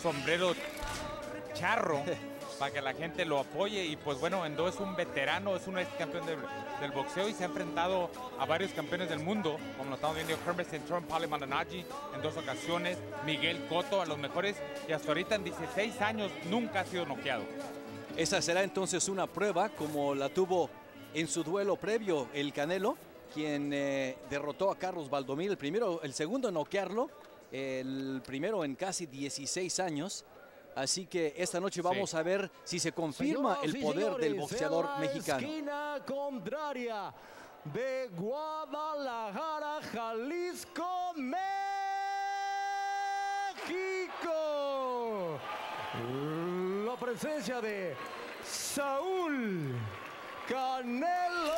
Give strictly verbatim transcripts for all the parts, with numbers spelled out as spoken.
sombrero charro para que la gente lo apoye. Y pues bueno, Endo es un veterano, es un ex campeón del, del boxeo y se ha enfrentado a varios campeones del mundo, como lo estamos viendo, Kermit Cintron, Paulie Malignaggi en dos ocasiones, Miguel Cotto, a los mejores, y hasta ahorita en dieciséis años nunca ha sido noqueado. Esa será entonces una prueba como la tuvo en su duelo previo el Canelo, quien eh, derrotó a Carlos Valdomir, el primero, el segundo en noquearlo, el primero en casi dieciséis años. Así que esta noche vamos sí. a ver si se confirma Señoras el poder señores, del boxeador en la mexicano. Esquina contraria de Guadalajara, Jalisco, México. La presencia de Saúl Canelo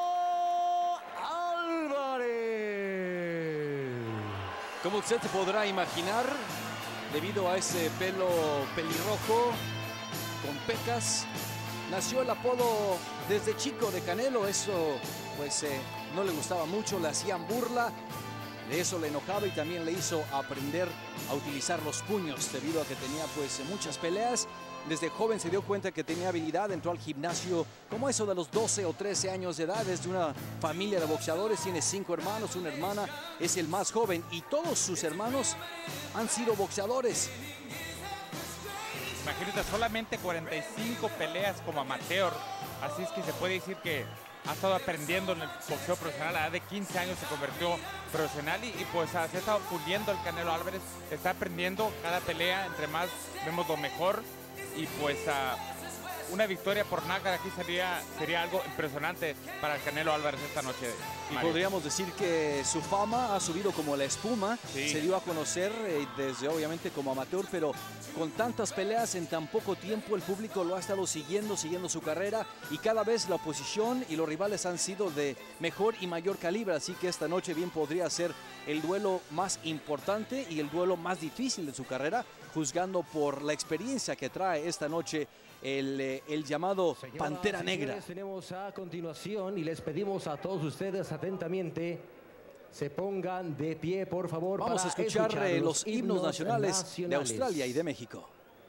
Álvarez. Como usted se podrá imaginar, debido a ese pelo pelirrojo con pecas, nació el apodo desde chico de Canelo. Eso pues eh, no le gustaba mucho, le hacían burla, de eso le enojaba y también le hizo aprender a utilizar los puños debido a que tenía pues muchas peleas. Desde joven se dio cuenta que tenía habilidad, entró al gimnasio como eso de los doce o trece años de edad. Es de una familia de boxeadores, tiene cinco hermanos, una hermana, es el más joven y todos sus hermanos han sido boxeadores. Imagínate, solamente cuarenta y cinco peleas como amateur, así es que se puede decir que ha estado aprendiendo en el boxeo profesional. A la edad de quince años se convirtió profesional y, y pues se ha estado puliendo el Canelo Álvarez, está aprendiendo cada pelea, entre más vemos lo mejor. Y pues uh, una victoria por knockout aquí sería, sería algo impresionante para el Canelo Álvarez esta noche. Y Mario. podríamos decir que su fama ha subido como la espuma. Sí. Se dio a conocer eh, desde obviamente como amateur, pero con tantas peleas en tan poco tiempo el público lo ha estado siguiendo, siguiendo su carrera y cada vez la oposición y los rivales han sido de mejor y mayor calibre. Así que esta noche bien podría ser el duelo más importante y el duelo más difícil de su carrera, juzgando por la experiencia que trae esta noche el, el llamado Señoras, Pantera Negra. Tenemos a continuación y les pedimos a todos ustedes atentamente se pongan de pie, por favor. Vamos para a escuchar, escuchar los, los himnos, himnos nacionales, nacionales de Australia y de México.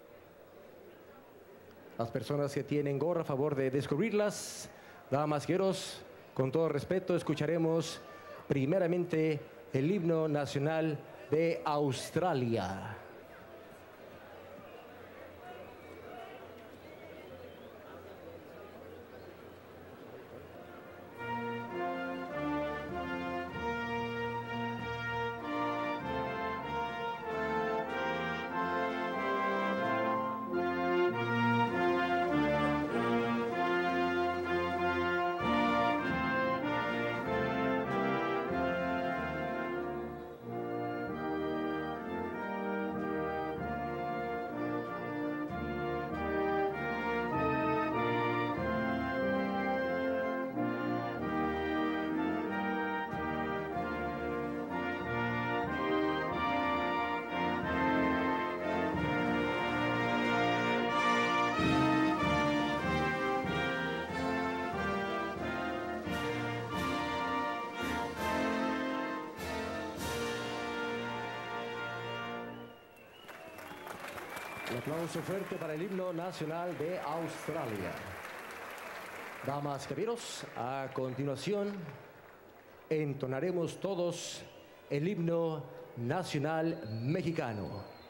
Las personas que tienen gorra, a favor de descubrirlas. Damas y caballeros, con todo respeto, escucharemos primeramente el himno nacional de Australia. Un aplauso fuerte para el himno nacional de Australia. Damas y caballeros, a continuación entonaremos todos el himno nacional mexicano.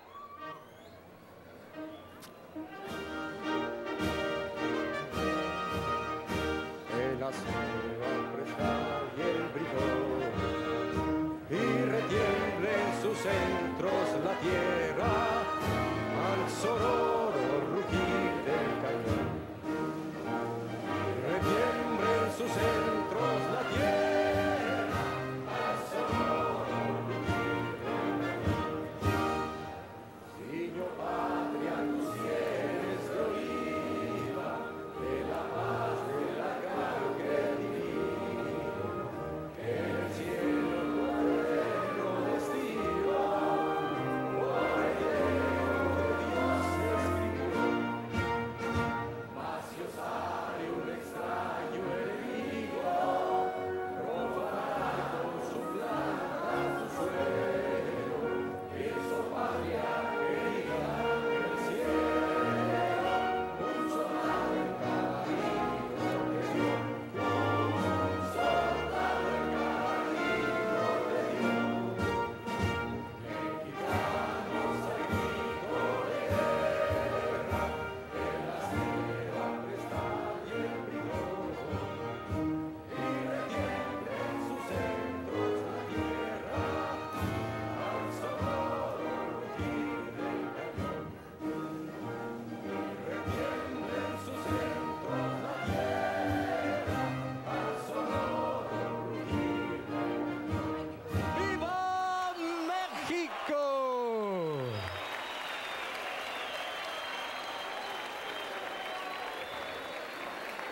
El azul y el brillo y retiemble en sus centros la tierra al sonoro rugir del cañón. Retiembre en sus centros la tierra al sonoro rugir del cañón.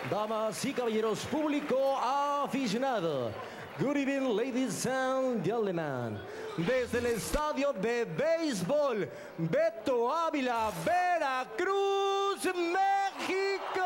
Damas y caballeros, público aficionado. Good evening, ladies and gentlemen. Desde el estadio de béisbol Beto Ávila, Veracruz, México.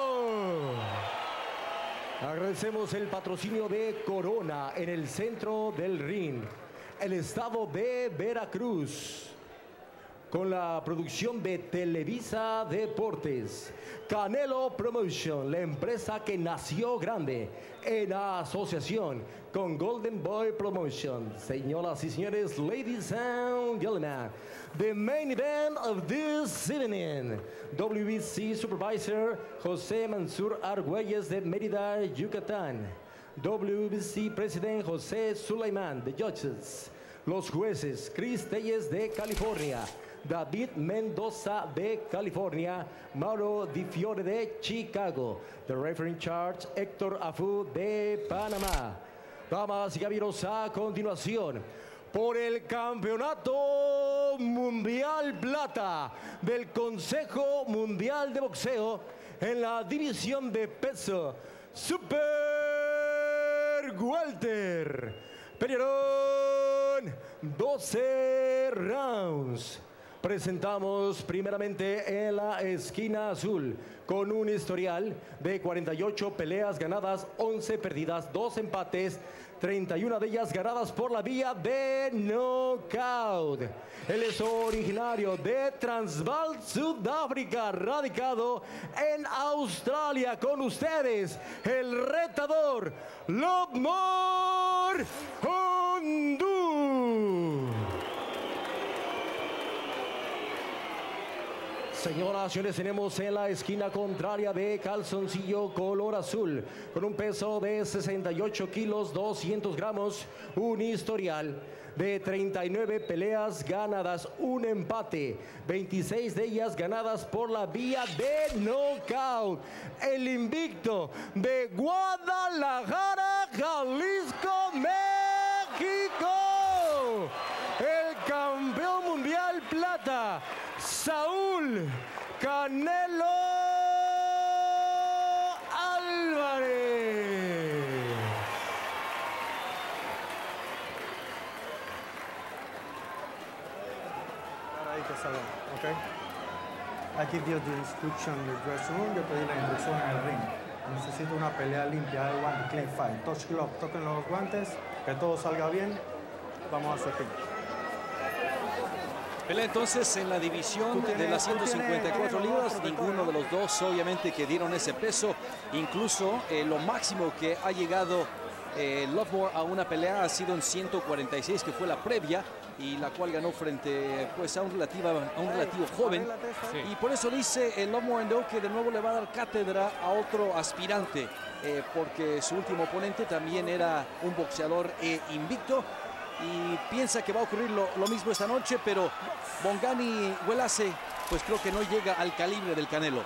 Agradecemos el patrocinio de Corona en el centro del ring. El estado de Veracruz. Con la producción de Televisa Deportes, Canelo Promotion, la empresa que nació grande en asociación con Golden Boy Promotion. Señoras y señores, ladies and gentlemen, the main event of this evening, W B C Supervisor José Mansur Argüelles de Mérida, Yucatán. W B C President José Sulaimán de Judges. Los jueces, Chris Telles de California. David Mendoza de California, Mauro Di Fiore de Chicago, the referee in charge, Héctor Afu de Panamá. Damas y caballeros, a continuación, por el Campeonato Mundial Plata del Consejo Mundial de Boxeo en la división de peso Super Welter. Pelearon doce rounds. Presentamos primeramente en la esquina azul con un historial de cuarenta y ocho peleas ganadas, once perdidas, dos empates, treinta y una de ellas ganadas por la vía de knockout. Él es originario de Transvaal, Sudáfrica, radicado en Australia. Con ustedes, el retador Lobmor Hondu. Señoras y señores, tenemos en la esquina contraria de calzoncillo color azul, con un peso de sesenta y ocho kilos, doscientos gramos, un historial de treinta y nueve peleas ganadas, un empate, veintiséis de ellas ganadas por la vía de knockout. El invicto de Guadalajara, Jalisco, México. El campeón mundial plata, Saúl Canelo Álvarez. Ahí que saben, ¿ok? I give you the instruction in the dressing room. Yo te di la instrucción en el ring. Necesito una pelea limpia. I want a clean fight. Touch glove, toquen los guantes, que todo salga bien. Vamos a hacer fin. Pelea entonces en la división de las ciento cincuenta y cuatro libras. Ninguno de los dos obviamente que dieron ese peso. Incluso eh, lo máximo que ha llegado eh, Lovemore a una pelea ha sido en ciento cuarenta y seis, que fue la previa, y la cual ganó frente pues, a, un relativa, a un relativo joven. Sí. Y por eso dice el Lovemore Endo que de nuevo le va a dar cátedra a otro aspirante, eh, porque su último oponente también era un boxeador eh, invicto. Y piensa que va a ocurrir lo, lo mismo esta noche, pero Bongani Huelace pues creo que no llega al calibre del Canelo.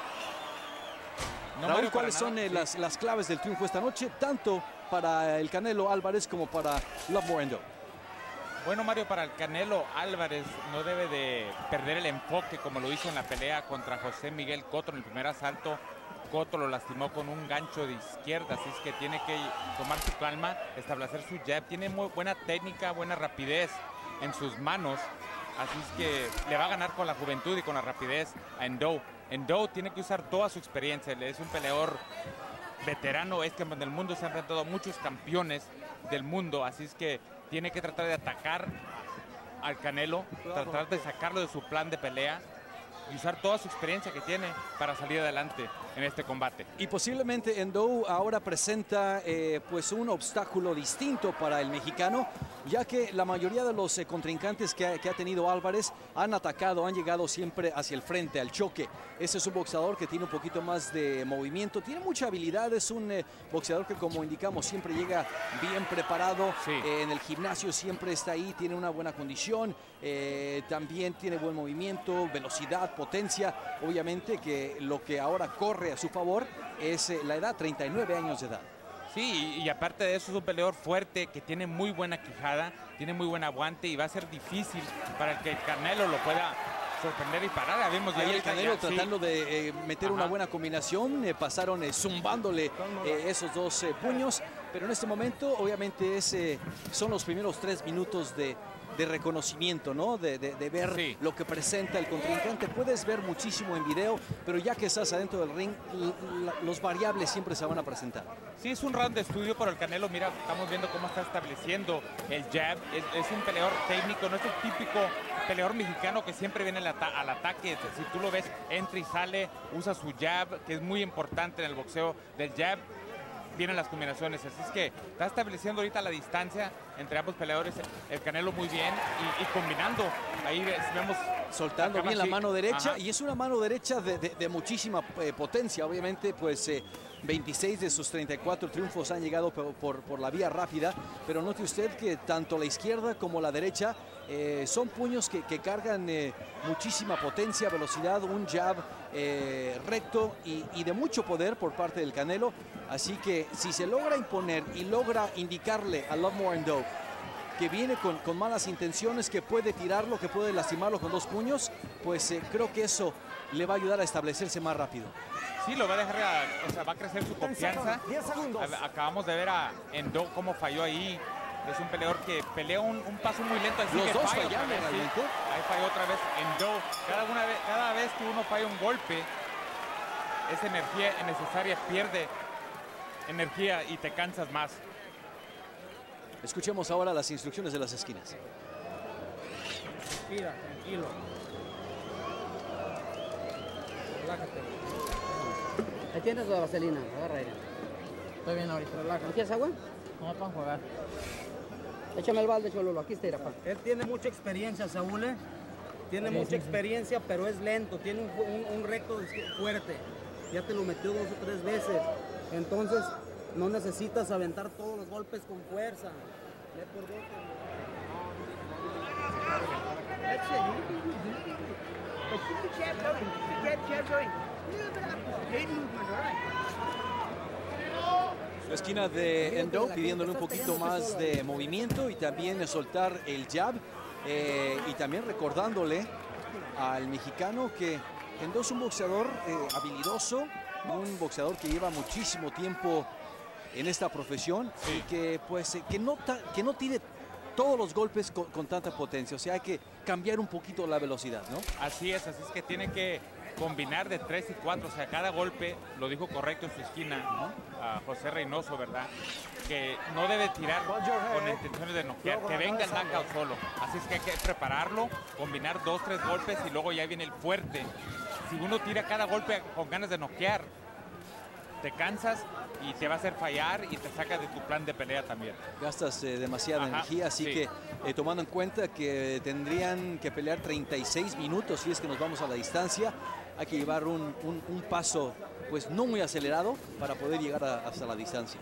No, Raúl, ¿cuáles son nada, eh, sí. las, las claves del triunfo esta noche, tanto para el Canelo Álvarez como para Lovemore Endo? Bueno, Mario, para el Canelo Álvarez no debe de perder el enfoque como lo hizo en la pelea contra José Miguel Cotto en el primer asalto. Cotto lo lastimó con un gancho de izquierda, así es que tiene que tomar su calma, establecer su jab. Tiene muy buena técnica, buena rapidez en sus manos, así es que le va a ganar con la juventud y con la rapidez a Endo. Endo tiene que usar toda su experiencia, él es un peleador veterano, es que en el mundo se han enfrentado a muchos campeones del mundo, así es que tiene que tratar de atacar al Canelo, tratar de sacarlo de su plan de pelea y usar toda su experiencia que tiene para salir adelante en este combate. Y posiblemente Endo ahora presenta eh, pues un obstáculo distinto para el mexicano, ya que la mayoría de los eh, contrincantes que ha, que ha tenido Álvarez han atacado, han llegado siempre hacia el frente, al choque. Ese es un boxeador que tiene un poquito más de movimiento, tiene mucha habilidad, es un eh, boxeador que, como indicamos, siempre llega bien preparado, sí. eh, en el gimnasio siempre está ahí, tiene una buena condición, eh, también tiene buen movimiento, velocidad, potencia. Obviamente que lo que ahora corre a su favor es eh, la edad, treinta y nueve años de edad. Sí, y, y aparte de eso es un peleador fuerte que tiene muy buena quijada, tiene muy buen aguante y va a ser difícil para que el Canelo lo pueda sorprender y parar. Habíamos Ahí el ahorita Canelo ya, sí. tratando de eh, meter Ajá. una buena combinación, eh, pasaron eh, zumbándole eh, esos dos eh, puños, pero en este momento obviamente es, eh, son los primeros tres minutos de, de reconocimiento, ¿no? De, de, de ver Sí. lo que presenta el contrincante. Puedes ver muchísimo en video, pero ya que estás adentro del ring, l- l- los variables siempre se van a presentar. Sí, es un round de estudio para el Canelo. Mira, estamos viendo cómo está estableciendo el jab. Es, es un peleador técnico, no es el típico peleador mexicano que siempre viene al, ata al ataque. Si tú lo ves, entra y sale, usa su jab, que es muy importante en el boxeo. Del jab vienen las combinaciones. Así es que está estableciendo ahorita la distancia entre ambos peleadores. El Canelo muy bien y, y combinando. Ahí ves- vemos... Soltando acá bien la sí. mano derecha, Ajá. y es una mano derecha de, de- de muchísima eh, potencia. Obviamente, pues eh, veintiséis de sus treinta y cuatro triunfos han llegado por, por, por la vía rápida, pero note usted que tanto la izquierda como la derecha eh, son puños que, que cargan eh, muchísima potencia, velocidad, un jab eh, recto y, y de mucho poder por parte del Canelo. Así que si se logra imponer y logra indicarle a Lovemore Ndo que viene con, con malas intenciones, que puede tirarlo, que puede lastimarlo con dos puños, pues eh, creo que eso le va a ayudar a establecerse más rápido. Sí, lo va a dejar, a- o sea, va a crecer su confianza. diez segundos. A- Acabamos de ver a Endo cómo falló ahí. Es un peleador que pelea un, un paso muy lento. Así Los que dos falla otra fallando vez, sí. realmente. Ahí falló otra vez Endo. Cada, una vez, cada vez que uno falla un golpe, esa energía necesaria pierde energía y te cansas más. Escuchemos ahora las instrucciones de las esquinas. Respira, tranquilo. Relájate. Ahí tienes la vaselina, agarra aire. Estoy bien ahorita. Relájate. ¿No quieres agua? No me pueden jugar. Échame el balde, Chololo. Aquí está, pa. Él tiene mucha experiencia, Saúl. ¿eh? Tiene Sí, mucha sí, sí. experiencia, pero es lento. Tiene un, un, un recto fuerte. Ya te lo metió dos o tres veces. Entonces, no necesitas aventar todos los golpes con fuerza. Ve por dentro. That's it. But keep the jab going. Keep that jab going. A little bit of head movement, all right? Su esquina de Endo pidiéndole un poquito más de movimiento y también soltar el jab, eh, y también recordándole al mexicano que Endo es un boxeador eh, habilidoso, un boxeador que lleva muchísimo tiempo en esta profesión y que pues eh, que no ta- que no tire todos los golpes con, con tanta potencia, o sea, hay que cambiar un poquito la velocidad, ¿no? Así es, así es que tiene que combinar de tres y cuatro, o sea, cada golpe, lo dijo correcto en su esquina, ¿no? A José Reynoso, ¿verdad? Que no debe tirar con intenciones de noquear, que venga el knockout solo. Así es que hay que prepararlo, combinar dos, tres golpes y luego ya viene el fuerte. Si uno tira cada golpe con ganas de noquear, te cansas y te va a hacer fallar y te sacas de tu plan de pelea también. Gastas eh, demasiada Ajá, energía, así sí. que eh, tomando en cuenta que tendrían que pelear treinta y seis minutos si es que nos vamos a la distancia, hay que llevar un, un- un paso pues no muy acelerado para poder llegar a- hasta la distancia.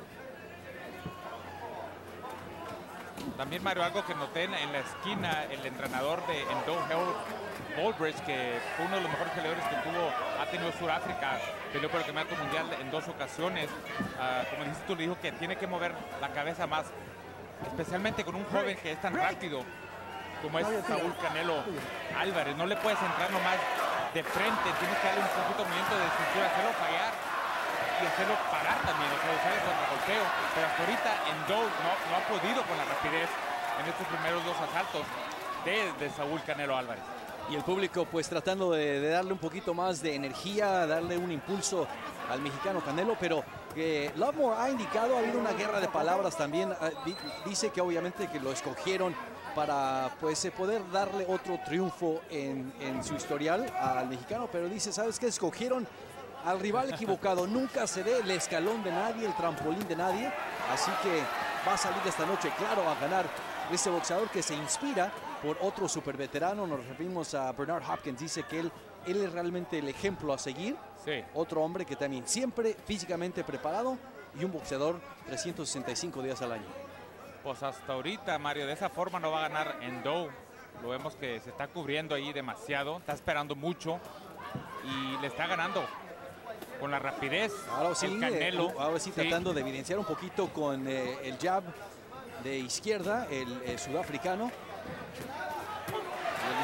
También, Mario, algo que noté en, en la esquina, el entrenador de Endo, Harold Goldbridge, que fue uno de los mejores peleadores que tuvo, ha tenido Sudáfrica, peleó por el campeonato mundial en dos ocasiones. Ah, como dijiste tú, le dijo que tiene que mover la cabeza más, especialmente con un joven que es tan rápido como es Saúl Canelo Álvarez. No le puedes entrar nomás de frente, tienes que darle un poquito de movimiento de cintura, hacerlo fallar y hacerlo parar también, o sea, usar el contragolpeo. Pero hasta ahorita Endo no, no ha podido con la rapidez en estos primeros dos asaltos de, de Saúl Canelo Álvarez. Y el público pues tratando de, de darle un poquito más de energía, darle un impulso al mexicano Canelo, pero eh, Lovemore ha indicado, ha habido una guerra de palabras también, eh, di- dice que obviamente que lo escogieron para pues eh, poder darle otro triunfo en, en su historial al mexicano, pero dice, ¿sabes qué? Escogieron al rival equivocado, nunca se ve el escalón de nadie, el trampolín de nadie, así que va a salir esta noche, claro, a ganar este boxeador que se inspira por otro super veterano. Nos referimos a Bernard Hopkins, dice que él, él es realmente el ejemplo a seguir, Sí. otro hombre que también siempre físicamente preparado y un boxeador trescientos sesenta y cinco días al año. Pues hasta ahorita, Mario, de esa forma no va a ganar Endo. Lo vemos que se está cubriendo ahí demasiado, está esperando mucho y le está ganando con la rapidez. Ahora sí, el Canelo. eh, ahora sí, Sí. tratando de evidenciar un poquito con eh, el jab de izquierda, el, el sudafricano. Y el mexicano una vez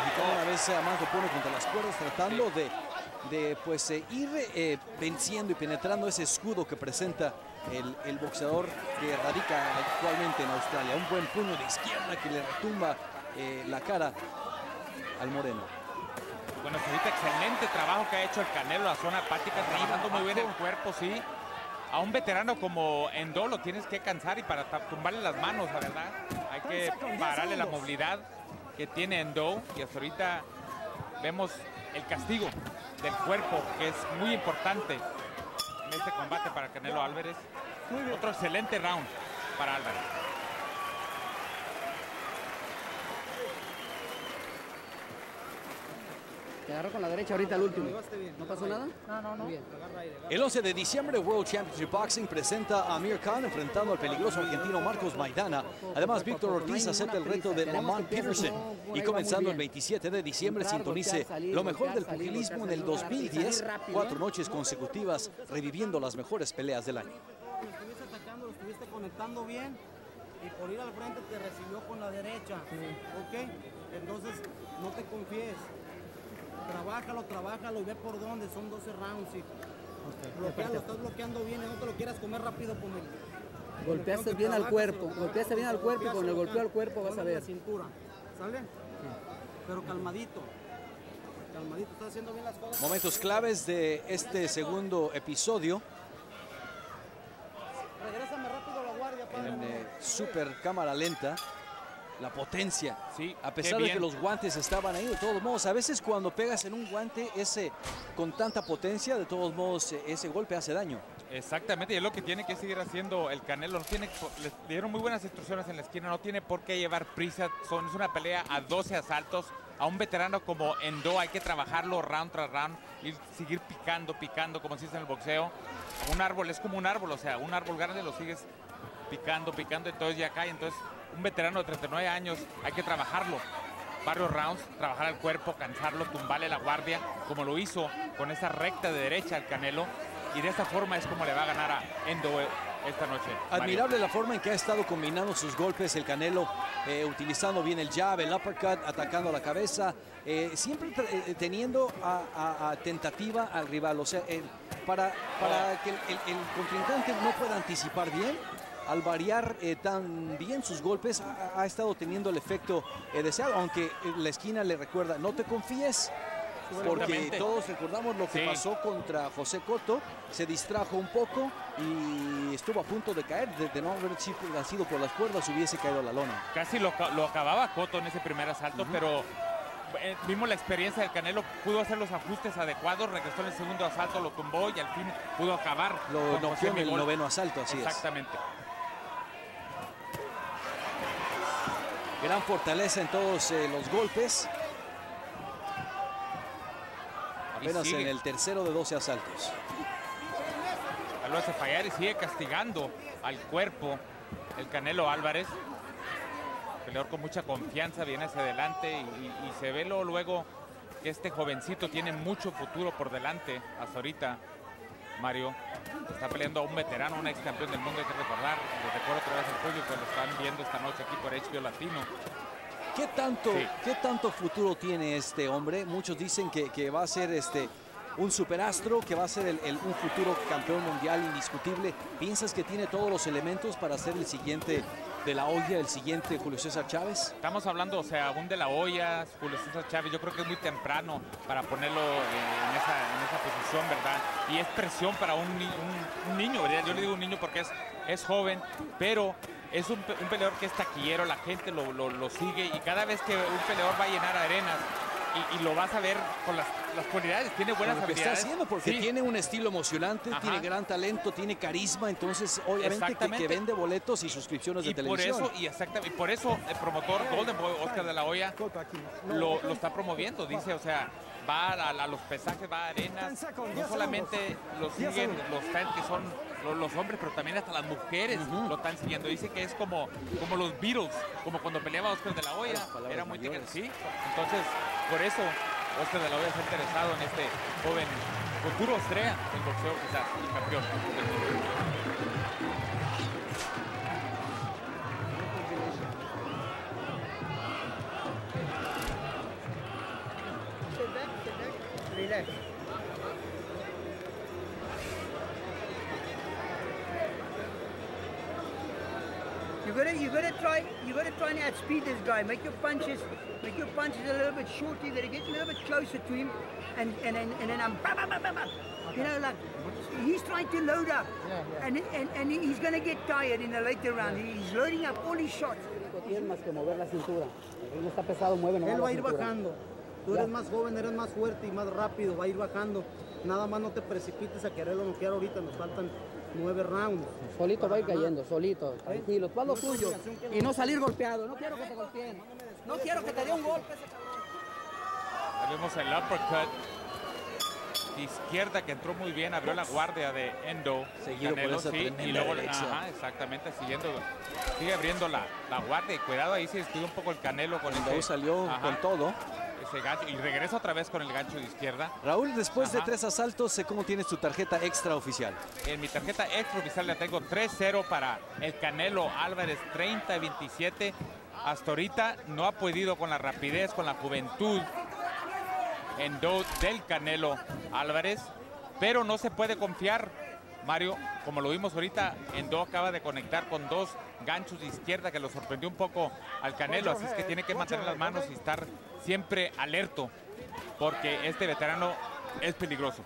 vez uh, Manco pone contra las cuerdas tratando de, de pues, eh, ir eh, venciendo y penetrando ese escudo que presenta el, el boxeador que radica actualmente en Australia. Un buen puño de izquierda que le retumba eh, la cara al moreno. Bueno, ahorita excelente trabajo que ha hecho el Canelo, la zona hepática, trabajando muy bien el cuerpo, sí. A un veterano como Endo lo tienes que cansar y para tumbarle las manos, la verdad. Hay que pararle la movilidad que tiene Endo y hasta ahorita vemos el castigo del cuerpo, que es muy importante en este combate para Canelo Álvarez. Otro excelente round para Álvarez. Te agarró con la derecha ahorita el último. ¿No pasó nada? No, no, no. Muy bien. El once de diciembre, World Championship Boxing presenta a Amir Khan enfrentando al peligroso argentino Marcos Maidana. Además, Víctor Ortiz acepta el reto de Lamont Peterson. Y comenzando el veintisiete de diciembre, sintonice lo mejor del pugilismo en el dos mil diez. Cuatro noches consecutivas reviviendo las mejores peleas del año. Lo estuviste atacando, lo estuviste conectando bien y por ir al frente te recibió con la derecha. ¿Ok? Entonces, no te confíes. Trabájalo, trabájalo y ve por dónde. Son doce rounds. Y bloquealo, estás bloqueando bien y no te lo quieras comer rápido con el... Golpeaste bien al cuerpo. Golpeaste bien al cuerpo y con el golpeo al cuerpo vas a ver. La cintura. ¿Sale? Pero calmadito. Calmadito, estás haciendo bien las cosas. Momentos claves de este segundo episodio. Regrésame rápido a la guardia, padre. En eh, super cámara lenta. La potencia, sí, a pesar de que los guantes estaban ahí, de todos modos, a veces cuando pegas en un guante ese con tanta potencia, de todos modos, ese golpe hace daño. Exactamente, y es lo que tiene que seguir haciendo el Canelo. No tiene, le dieron muy buenas instrucciones en la esquina, no tiene por qué llevar prisa. Son, es una pelea a doce asaltos. A un veterano como Endo hay que trabajarlo round tras round y seguir picando, picando, como se dice en el boxeo. Un árbol es como un árbol, o sea, un árbol grande lo sigues picando, picando, entonces ya cae. Entonces, un veterano de treinta y nueve años hay que trabajarlo. Varios rounds, trabajar el cuerpo, cansarlo, tumbarle la guardia, como lo hizo con esa recta de derecha al Canelo. Y de esta forma es como le va a ganar a Endo esta noche. Admirable la forma en que ha estado combinando sus golpes el Canelo, eh, utilizando bien el jab, el uppercut, atacando a la cabeza, eh, siempre eh, teniendo a, a, a tentativa al rival. O sea, eh, para, para que el, el, el contrincante no pueda anticipar bien, al variar eh, tan bien sus golpes, ha, ha estado teniendo el efecto eh, deseado, aunque la esquina le recuerda, no te confíes, porque todos recordamos lo que sí. pasó contra José Cotto, se distrajo un poco y estuvo a punto de caer, de, de no haber sido por las cuerdas, hubiese caído a la lona. Casi lo, lo acababa Cotto en ese primer asalto, uh-huh. pero eh, vimos la experiencia del Canelo, pudo hacer los ajustes adecuados, regresó en el segundo asalto, lo tumbó y al fin pudo acabar. Lo noqueó en el noveno asalto, así Exactamente. es. Gran fortaleza en todos eh, los golpes. Apenas en el tercero de doce asaltos. Lo hace fallar y sigue castigando al cuerpo el Canelo Álvarez. Peleador con mucha confianza, viene hacia adelante y, y, y se ve lo, luego que este jovencito tiene mucho futuro por delante hasta ahorita. Mario está peleando a un veterano, un ex campeón del mundo, hay que recordar. Les recuerdo otra vez al público que lo están viendo esta noche aquí por H B O Latino. ¿Qué tanto, sí. ¿Qué tanto futuro tiene este hombre? Muchos dicen que, que va a ser este, un superastro, que va a ser el, el, un futuro campeón mundial indiscutible. ¿Piensas que tiene todos los elementos para ser el siguiente de la Hoya, el siguiente Julio César Chávez? Estamos hablando, o sea, un de la Hoya, Julio César Chávez. Yo creo que es muy temprano para ponerlo en esa, en esa posición, ¿verdad? Y es presión para un, un, un niño, ¿verdad? Yo le digo un niño porque es, es joven, pero es un, un peleador que es taquillero, la gente lo, lo, lo sigue y cada vez que un peleador va a llenar arenas y, y lo vas a ver con las, las cualidades, tiene buenas lo que habilidades. Está haciendo porque sí. tiene un estilo emocionante, Ajá. tiene gran talento, tiene carisma, entonces obviamente que, que vende boletos y suscripciones de y televisión. Por eso, y exactamente, y por eso el promotor Golden Boy, Oscar de la Hoya, lo, lo está promoviendo, dice, o sea, va a, a los pesajes, va a arenas, no solamente lo siguen los fans que son los, los hombres, pero también hasta las mujeres uh-huh. lo están siguiendo. Dice que es como, como los Beatles, como cuando peleaba Oscar de la Hoya, era muy mayores. Sí, entonces por eso Oscar de la Hoya está interesado en este joven futuro estrella del boxeo, quizás, y campeón del mundo. left. You gotta, you gotta try, you gotta try and outspeed this guy. Make your punches, make your punches a little bit shorter. You gotta get a little bit closer to him, and and then and then I'm, bah, bah, bah, bah, bah. You know, like he's trying to load up, Yeah, yeah. and and and he's gonna get tired in the later round. He's loading up all his shots. No tiene más que mover la cintura. El ritmo está pesado, mueve nomás Él la va a ir cintura. bajando. Tú eres más joven, eres más fuerte y más rápido, va a ir bajando. Nada más no te precipites a quererlo noquear ahorita, nos faltan nueve rounds. Solito va a ir cayendo, solito, tranquilo. Tú haz lo tuyo. Y no salir golpeado. No quiero que te golpeen. No quiero que te dé un golpe ese cabrón. Ahí vemos el uppercut de izquierda que entró muy bien, abrió la guardia de Endo. Seguido por Canelo, esa sí, tremenda y luego, derecha. ajá, exactamente, siguiendo, sigue abriendo la, la guardia y cuidado, ahí se descuidó un poco el Canelo con Endo ese, salió ajá, con todo. ese gancho y regresa otra vez con el gancho de izquierda. Raúl, después de Ajá. tres asaltos, sé ¿cómo tienes tu tarjeta extra oficial? En mi tarjeta extra oficial le tengo tres cero para el Canelo Álvarez, treinta veintisiete. Hasta ahorita no ha podido con la rapidez, con la juventud Endo del Canelo Álvarez, pero no se puede confiar, Mario, como lo vimos ahorita. Endo acaba de conectar con dos ganchos de izquierda que lo sorprendió un poco al Canelo, así es que tiene que mantener las manos y estar siempre alerto, porque este veterano es peligroso.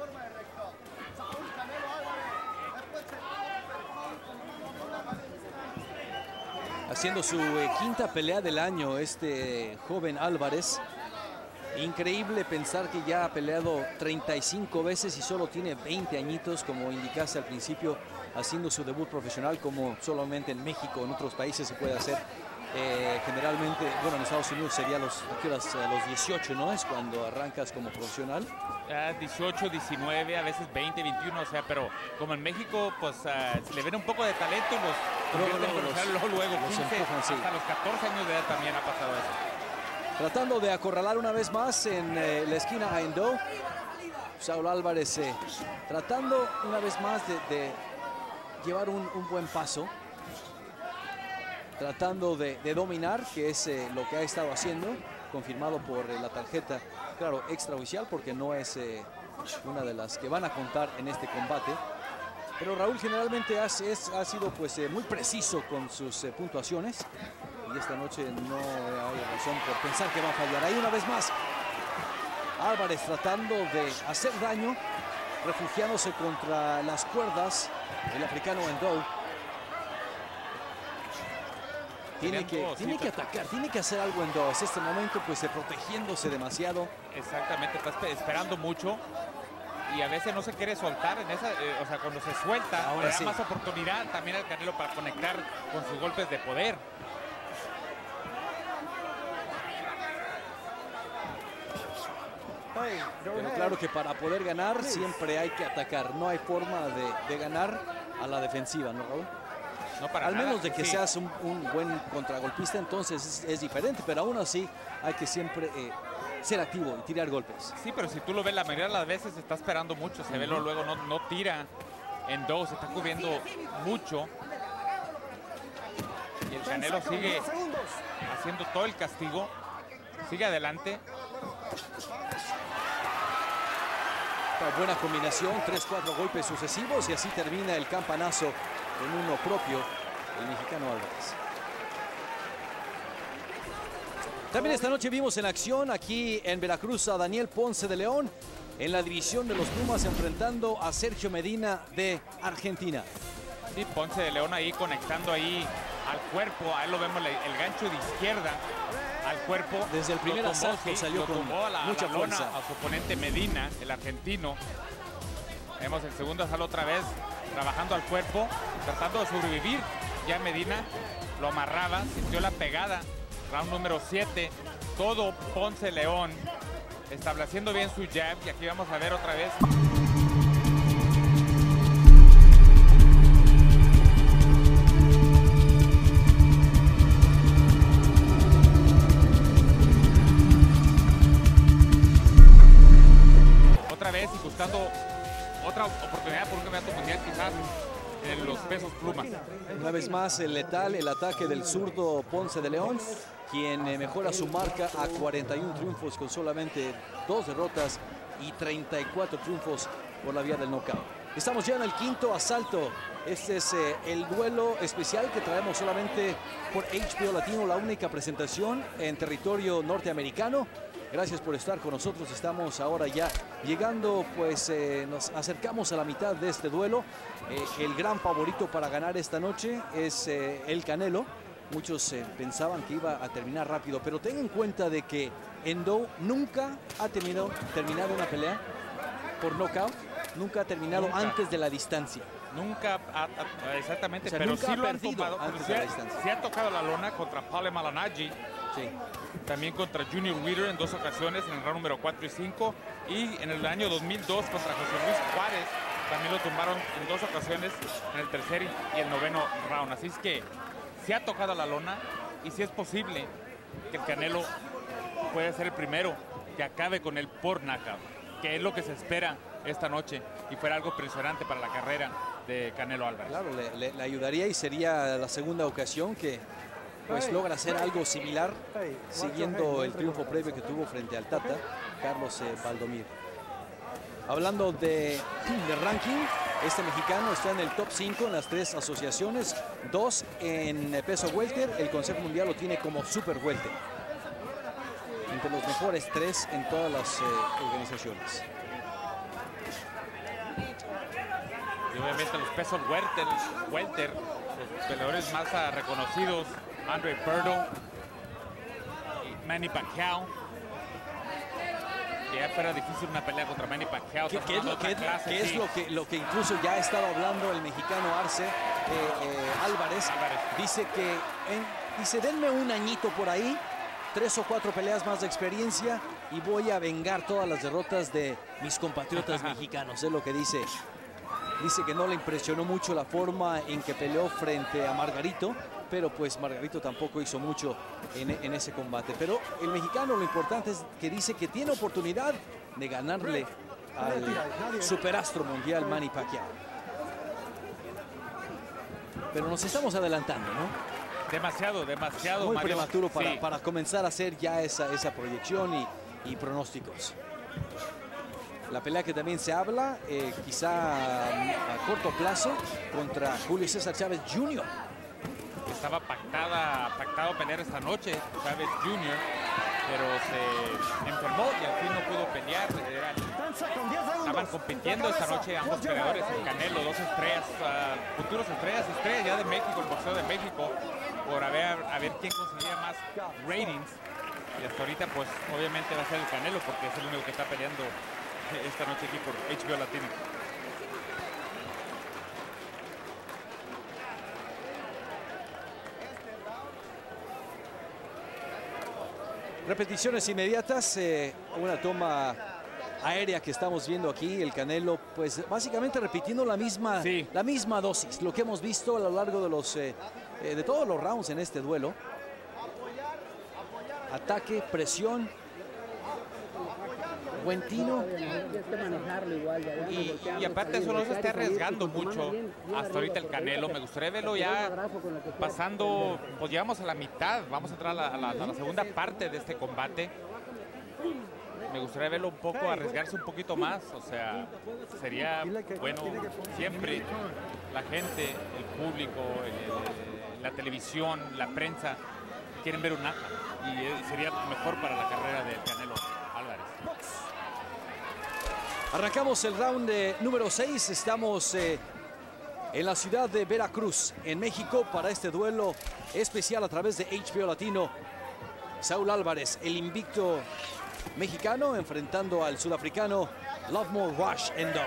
Haciendo su eh, quinta pelea del año, este joven Álvarez. Increíble pensar que ya ha peleado treinta y cinco veces y solo tiene veinte añitos, como indicaste al principio, haciendo su debut profesional, como solamente en México, en otros países se puede hacer. Eh, generalmente, bueno, en Estados Unidos sería los, aquí las, a los dieciocho, ¿no? Es cuando arrancas como profesional. Ah, dieciocho, diecinueve, a veces veinte, veintiuno, o sea, pero como en México, pues ah, se le ven un poco de talento y los Luego, convierten en luego profesionales, los- luego, luego, los quince, empujan, sí. hasta los catorce años de edad también ha pasado eso. Tratando de acorralar una vez más en eh, la esquina a Endo. Saúl Álvarez eh, tratando una vez más de, de llevar un, un buen paso. Tratando de, de dominar, que es eh, lo que ha estado haciendo, confirmado por eh, la tarjeta, claro, extraoficial, porque no es eh, una de las que van a contar en este combate. Pero Raúl generalmente ha, es, ha sido pues, eh, muy preciso con sus eh, puntuaciones. Y esta noche no hay razón por pensar que va a fallar. Ahí una vez más, Álvarez tratando de hacer daño, refugiándose contra las cuerdas del africano Endo. Tiene que, Teniendo, tiene sí, que pero- atacar, tiene que hacer algo Endo. Es este momento pues eh, protegiéndose demasiado. Exactamente, está espe- esperando mucho y a veces no se quiere soltar en esa, eh, o sea, cuando se suelta, Ahora le da sí. más oportunidad también al Canelo para conectar con sus golpes de poder. Pero claro que para poder ganar siempre hay que atacar. No hay forma de, de ganar a la defensiva, ¿no, Raúl? No para Al nada, menos de que sí. seas un, un buen contragolpista, entonces es, es diferente, pero aún así hay que siempre eh, ser activo y tirar golpes. Sí, pero si tú lo ves, la mayoría de las veces está esperando mucho, se ve lo- luego no, no tira en dos, se está cubriendo mucho. Y el Canelo sigue haciendo todo el castigo, sigue adelante. Una buena combinación, tres, cuatro golpes sucesivos y así termina el campanazo en uno propio, el mexicano Álvarez. También esta noche vimos en acción aquí en Veracruz a Daniel Ponce de León en la división de los Pumas enfrentando a Sergio Medina de Argentina. Sí, Ponce de León ahí conectando ahí al cuerpo, ahí lo vemos el, el gancho de izquierda al cuerpo. Desde el primer Lo tumbó, asalto sí, salió lo con tumbó a la, a mucha la lona fuerza. a su oponente Medina, el argentino. Vemos el segundo asalto otra vez trabajando al cuerpo, tratando de sobrevivir. Ya Medina lo amarraba, sintió la pegada. Round número siete, todo Ponce León estableciendo bien su jab y aquí vamos a ver otra vez. Otra vez y buscando otra oportunidad por un campeonato mundial quizás en los pesos pluma. Una vez más el letal, el ataque del zurdo Ponce de León, quien eh, mejora su marca a cuarenta y uno triunfos con solamente dos derrotas y treinta y cuatro triunfos por la vía del knockout. Estamos ya en el quinto asalto. Este es eh, el duelo especial que traemos solamente por H B O Latino, la única presentación en territorio norteamericano. Gracias por estar con nosotros. Estamos ahora ya llegando, pues eh, nos acercamos a la mitad de este duelo. Eh, el gran favorito para ganar esta noche es eh, el Canelo. Muchos eh, pensaban que iba a terminar rápido, pero ten en cuenta de que Endo nunca ha terminado, terminado una pelea por knockout. Nunca ha terminado Nunca. antes de la distancia. Nunca, ha- ha- exactamente, O sea, pero nunca sí ha lo han perdido tumbado. antes Sí de la ha, distancia. sí ha tocado la lona contra Paulo Malignaggi, Sí. también contra Junior Witter en dos ocasiones, en el round número cuatro y cinco, y en el año dos mil dos contra José Luis Juárez, también lo tumbaron en dos ocasiones, en el tercer y y el noveno round. Así es que sí ha tocado la lona, y sí es posible que el Canelo pueda ser el primero que acabe con él por knockout, que es lo que se espera esta noche, y fuera algo impresionante para la carrera de Canelo Álvarez. Claro, le, le- le ayudaría y sería la segunda ocasión que pues logra hacer algo similar, siguiendo el triunfo previo que tuvo frente al Tata, Carlos eh, Valdomir. Hablando de, de ranking, este mexicano está en el top cinco en las tres asociaciones, dos en peso welter, el Consejo Mundial lo tiene como super welter. Entre los mejores tres en todas las eh, organizaciones. Y obviamente los pesos welter, welter los peleadores más ah, reconocidos, Andre Berto y Manny Pacquiao. Que ya fuera difícil una pelea contra Manny Pacquiao. ¿Qué, estamos qué es, lo, hablando qué de es- otra clase, qué es sí. lo que, lo que incluso ya ha estado hablando el mexicano Arce eh, eh, Álvarez? Álvarez. Dice que, en- dice, denme un añito por ahí, tres o cuatro peleas más de experiencia y voy a vengar todas las derrotas de mis compatriotas mexicanos, es lo que dice. Dice que no le impresionó mucho la forma en que peleó frente a Margarito, pero pues Margarito tampoco hizo mucho en, en ese combate. Pero el mexicano, lo importante es que dice que tiene oportunidad de ganarle al superastro mundial Manny Pacquiao. Pero nos estamos adelantando, ¿no? Demasiado, demasiado, Muy Mario. prematuro para, Sí. para comenzar a hacer ya esa, esa proyección y, y pronósticos. La pelea que también se habla, eh, quizá a corto plazo, contra Julio César Chávez junior Estaba pactada, pactado pelear esta noche, Chávez junior, pero se enfermó y al fin no pudo pelear. Era- estaban compitiendo esta noche ambos peleadores, el Canelo, dos estrellas, ah, futuros estrellas, estrellas ya de México, el boxeo de México, por a ver, a ver quién conseguía más ratings. Y hasta ahorita, pues, obviamente va a ser el Canelo, porque es el único que está peleando esta noche aquí por H B O Latino. Repeticiones inmediatas, eh, una toma aérea que estamos viendo aquí, el Canelo, pues básicamente repitiendo la misma, Sí. la misma dosis, lo que hemos visto a lo largo de los eh, eh, de todos los rounds en este duelo. Ataque, presión, buen tino. Tienes que manejarlo igual. ya, ya, Y, golpeando, y aparte salir, eso no se golpear está y salir, arriesgando y con tu mano mucho bien- bien hasta ahorita el arriba, porque Canelo. ahorita Me gustaría verlo te tira un ya madrazo con lo que quieras. pasando, pues llegamos a la mitad, vamos a entrar a la, a la- a la segunda parte de este combate. Me gustaría verlo un poco, arriesgarse un poquito más, o sea, sería bueno siempre la gente, el público, el- el- la televisión, la prensa, quieren ver un nata y eh, sería mejor para la carrera del Canelo Álvarez. Arrancamos el round eh, número seis. Estamos eh, en la ciudad de Veracruz, en México, para este duelo especial a través de H B O Latino. Saúl Álvarez, el invicto mexicano, enfrentando al sudafricano Lovemore Rush Endo.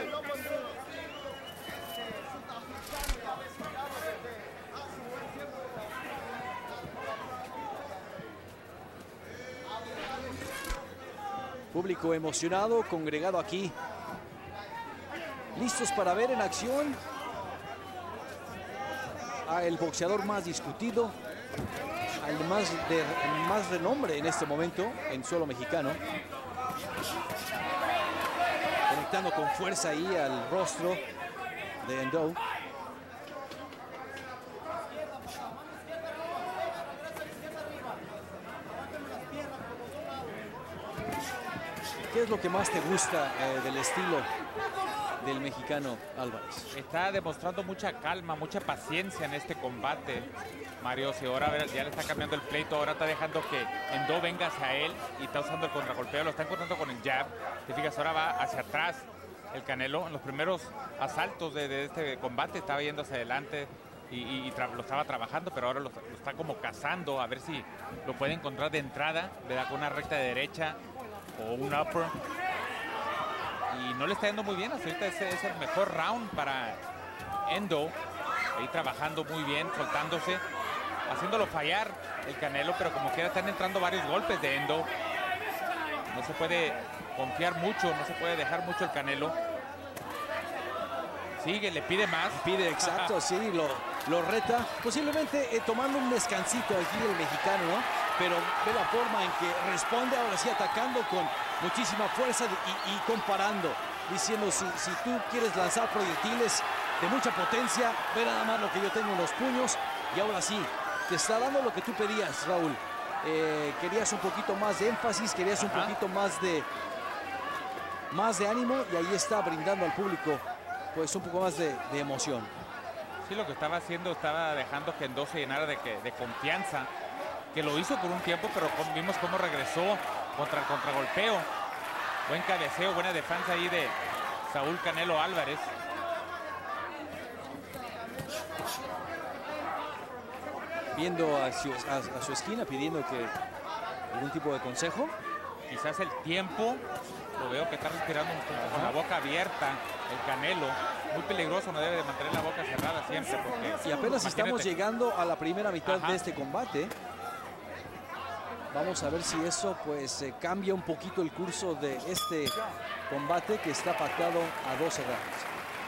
Público emocionado, congregado aquí, listos para ver en acción al boxeador más discutido, al más de más renombre en este momento en suelo mexicano, conectando con fuerza ahí al rostro de Endo. ¿qué es lo que más te gusta eh, del estilo del mexicano Álvarez? Está demostrando mucha calma, mucha paciencia en este combate, Mario. Si ahora ya le está cambiando el pleito, ahora está dejando que Endo venga hacia él y está usando el contragolpeo, lo está encontrando con el jab. Te fijas, ahora va hacia atrás el Canelo. En los primeros asaltos de, de este combate estaba yendo hacia adelante y, y, y lo estaba trabajando, pero ahora lo, lo está como cazando, a ver si lo puede encontrar de entrada, ¿verdad? Con una recta de derecha o un upper. Y no le está yendo muy bien, hasta ahorita ese es el mejor round para Endo. Ahí trabajando muy bien, soltándose, haciéndolo fallar el Canelo, pero como quiera están entrando varios golpes de Endo. No se puede confiar mucho, no se puede dejar mucho el Canelo. Sigue, le pide más. Pide, exacto, sí, lo, lo reta. Posiblemente eh, tomando un descansito aquí el mexicano, ¿no? Pero ve la forma en que responde, ahora sí atacando con muchísima fuerza y, y comparando, diciendo si, si tú quieres lanzar proyectiles de mucha potencia, ve nada más lo que yo tengo en los puños, y ahora sí, te está dando lo que tú pedías, Raúl. Eh, querías un poquito más de énfasis, querías Ajá. un poquito más de, más de ánimo, y ahí está brindando al público pues un poco más de, de emoción. Sí, lo que estaba haciendo, estaba dejando que Endo se llenara de, que, de confianza, que lo hizo por un tiempo, pero vimos cómo regresó contra el contragolpeo. Buen cabeceo, buena defensa ahí de Saúl Canelo Álvarez. Viendo a su, a, a su esquina, pidiendo que algún tipo de consejo. Quizás el tiempo, lo veo que está respirando un poco, con la boca abierta el Canelo. Muy peligroso, no debe de mantener la boca cerrada siempre. Porque, y apenas imagínate. Estamos llegando a la primera mitad Ajá. de este combate. Vamos a ver si eso pues eh, cambia un poquito el curso de este combate que está pactado a doce rounds.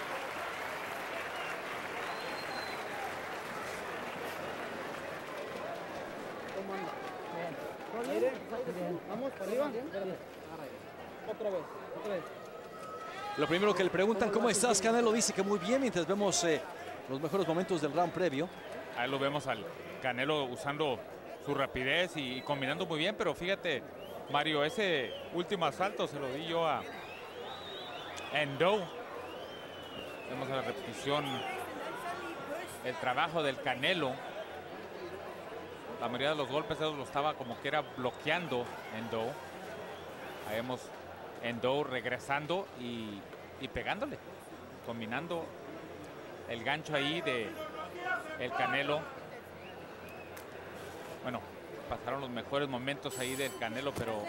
Vamos para arriba. Otra vez, otra vez. Lo primero que le preguntan, ¿cómo estás, Canelo? Dice que muy bien, mientras vemos eh, los mejores momentos del round previo. Ahí lo vemos al Canelo usando su rapidez y combinando muy bien, pero fíjate, Mario, ese último asalto se lo di yo a Endo. Vemos a la repetición el trabajo del Canelo. La mayoría de los golpes lo estaba como que era bloqueando Endo. Ahí vemos Endo regresando y, y pegándole, combinando el gancho ahí de el Canelo. Bueno, pasaron los mejores momentos ahí del Canelo, pero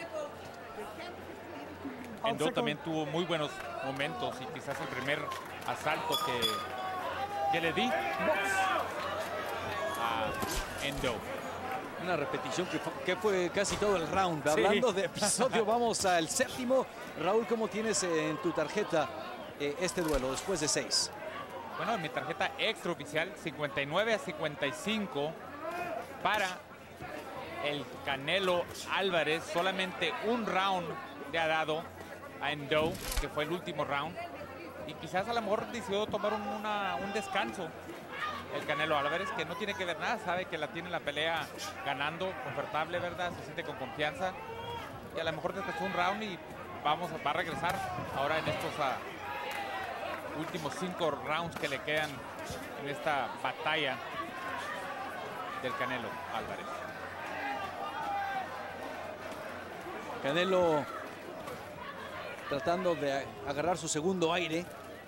Endo también tuvo muy buenos momentos y quizás el primer asalto que, que le di a Endo. Una repetición que fue, que fue casi todo el round. Sí. Hablando de episodio, vamos al séptimo. Raúl, ¿cómo tienes en tu tarjeta eh, este duelo después de seis? Bueno, en mi tarjeta extraoficial, cincuenta y nueve a cincuenta y cinco para el Canelo Álvarez. Solamente un round le ha dado a Endo, que fue el último round. Y quizás a lo mejor decidió tomar un, una, un descanso el Canelo Álvarez, que no tiene que ver nada, sabe que la tiene la pelea ganando, confortable, ¿verdad? Se siente con confianza. Y a lo mejor después un round y vamos a, va a regresar ahora en estos uh, últimos cinco rounds que le quedan en esta batalla del Canelo Álvarez. Canelo tratando de agarrar su segundo aire.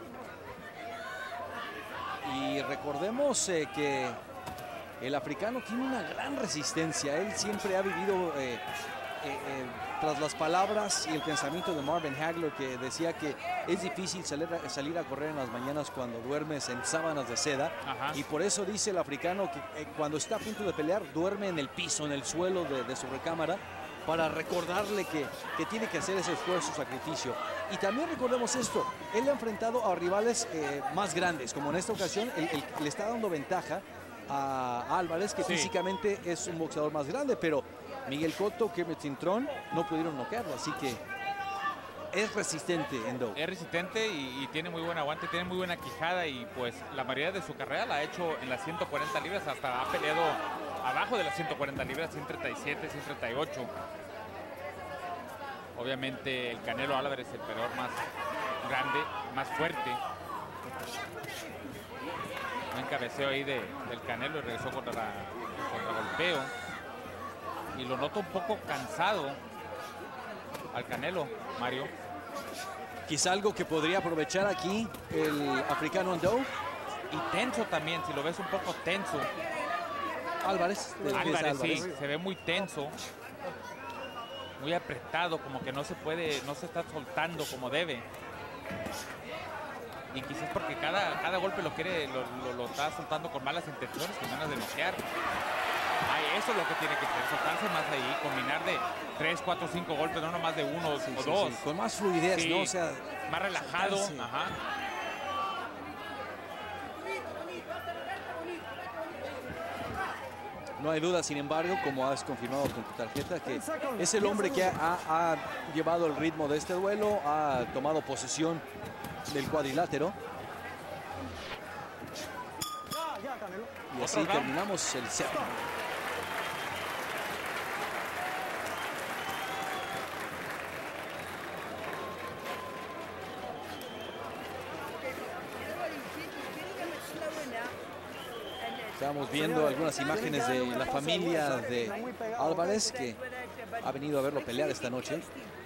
Y recordemos eh, que el africano tiene una gran resistencia. Él siempre ha vivido eh, eh, eh, tras las palabras y el pensamiento de Marvin Hagler, que decía que es difícil salir a, salir a correr en las mañanas cuando duermes en sábanas de seda. Ajá. Y por eso dice el africano que eh, cuando está a punto de pelear duerme en el piso, en el suelo de, de su recámara, para recordarle que, que tiene que hacer ese esfuerzo, sacrificio. Y también recordemos esto, él ha enfrentado a rivales eh, más grandes, como en esta ocasión él, él, le está dando ventaja a Álvarez, que sí, físicamente es un boxeador más grande, pero Miguel Cotto, Kevin Cintrón no pudieron noquearlo, así que es resistente Endo. Es resistente y, y tiene muy buen aguante, tiene muy buena quijada, y pues la mayoría de su carrera la ha hecho en las ciento cuarenta libras, hasta ha peleado abajo de las ciento cuarenta libras, ciento treinta y siete, ciento treinta y ocho. Obviamente el Canelo Álvarez, el peleador más grande, más fuerte. Un cabeceo ahí de, del Canelo y regresó contra, la, contra golpeo. Y lo noto un poco cansado al Canelo, Mario. Quizá algo que podría aprovechar aquí el africano Ndo. Y tenso también, si lo ves un poco tenso. Álvarez. Álvarez, Álvarez, sí, se ve muy tenso. Muy apretado, como que no se puede, no se está soltando como debe. Y quizás porque cada, cada golpe lo quiere, lo, lo, lo está soltando con malas intenciones, con ganas de noquear. Ay, eso es lo que tiene que hacer, soltarse más ahí, combinar de tres, cuatro, cinco golpes, no nomás de uno sí, o sí, dos. Sí. Con más fluidez, sí, ¿no? O sea, más relajado. Ajá. No hay duda, sin embargo, como has confirmado con tu tarjeta, que es el hombre que ha, ha llevado el ritmo de este duelo, ha tomado posesión del cuadrilátero. Y así terminamos el set. Estamos viendo algunas imágenes de la familia de Álvarez, que ha venido a verlo pelear esta noche.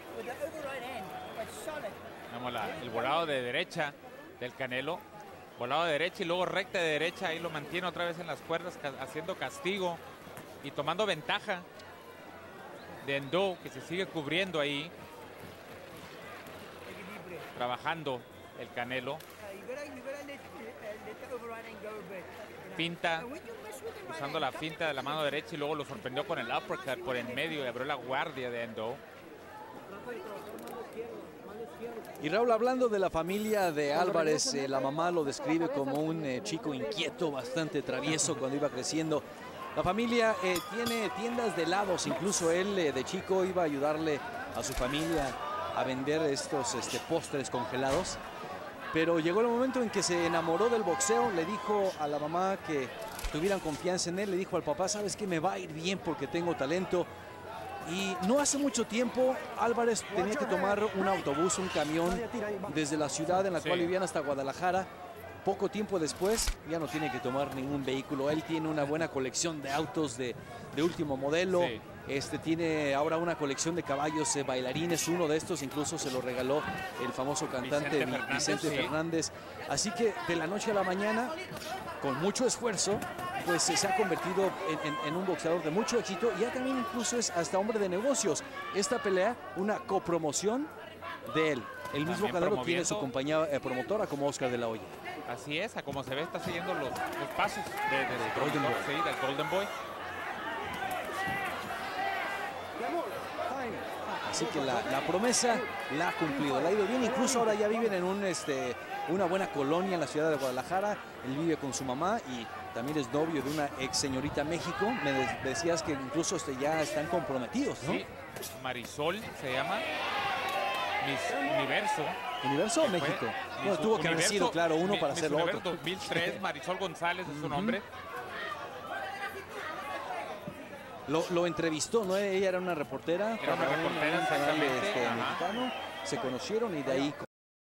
Vemos la, el volado de derecha del Canelo. Volado de derecha y luego recta de derecha. Ahí lo mantiene otra vez en las cuerdas, haciendo castigo y tomando ventaja de Ndo, que se sigue cubriendo ahí. Trabajando el Canelo. Finta, usando la finta de la mano derecha y luego lo sorprendió con el uppercut por en medio y abrió la guardia de Ndo. Y Raúl, hablando de la familia de Álvarez, eh, la mamá lo describe como un eh, chico inquieto, bastante travieso cuando iba creciendo. La familia eh, tiene tiendas de helados, incluso él eh, de chico iba a ayudarle a su familia a vender estos este, postres congelados. Pero llegó el momento en que se enamoró del boxeo, le dijo a la mamá que tuvieran confianza en él, le dijo al papá, ¿sabes qué? Me va a ir bien porque tengo talento. Y no hace mucho tiempo Álvarez tenía que tomar un autobús, un camión desde la ciudad en la cual sí. vivían hasta Guadalajara. Poco tiempo después ya no tiene que tomar ningún vehículo. Él tiene una buena colección de autos de, de último modelo. Sí. Este, tiene ahora una colección de caballos eh, bailarines. Uno de estos incluso se lo regaló el famoso cantante Vicente Fernández. Vicente sí. Fernández. Así que de la noche a la mañana, con mucho esfuerzo, pues se ha convertido en, en, en un boxeador de mucho éxito. Y ya también incluso es hasta hombre de negocios. Esta pelea, una copromoción de él. El mismo Canelo tiene su compañía eh, promotora como Oscar de la Hoya. Así es, a como se ve está siguiendo los, los pasos de, de, de Golden Boy. Sí, del Golden Boy. Así que la, la promesa la ha cumplido, la ha ido bien. Incluso ahora ya viven en un, este, una buena colonia en la ciudad de Guadalajara. Él vive con su mamá y también es novio de una ex señorita México. Me de decías que incluso este, ya están comprometidos, ¿no? Sí, Marisol se llama. Mis Universo. ¿Universo o México? Bueno, tuvo que haber sido, claro, uno mi, para hacer lo otro. dos mil tres, Marisol González es su nombre. Lo, lo entrevistó, ¿no? Ella era una reportera. Era una reportera, exactamente. Este, mexicano. Se conocieron y de ahí...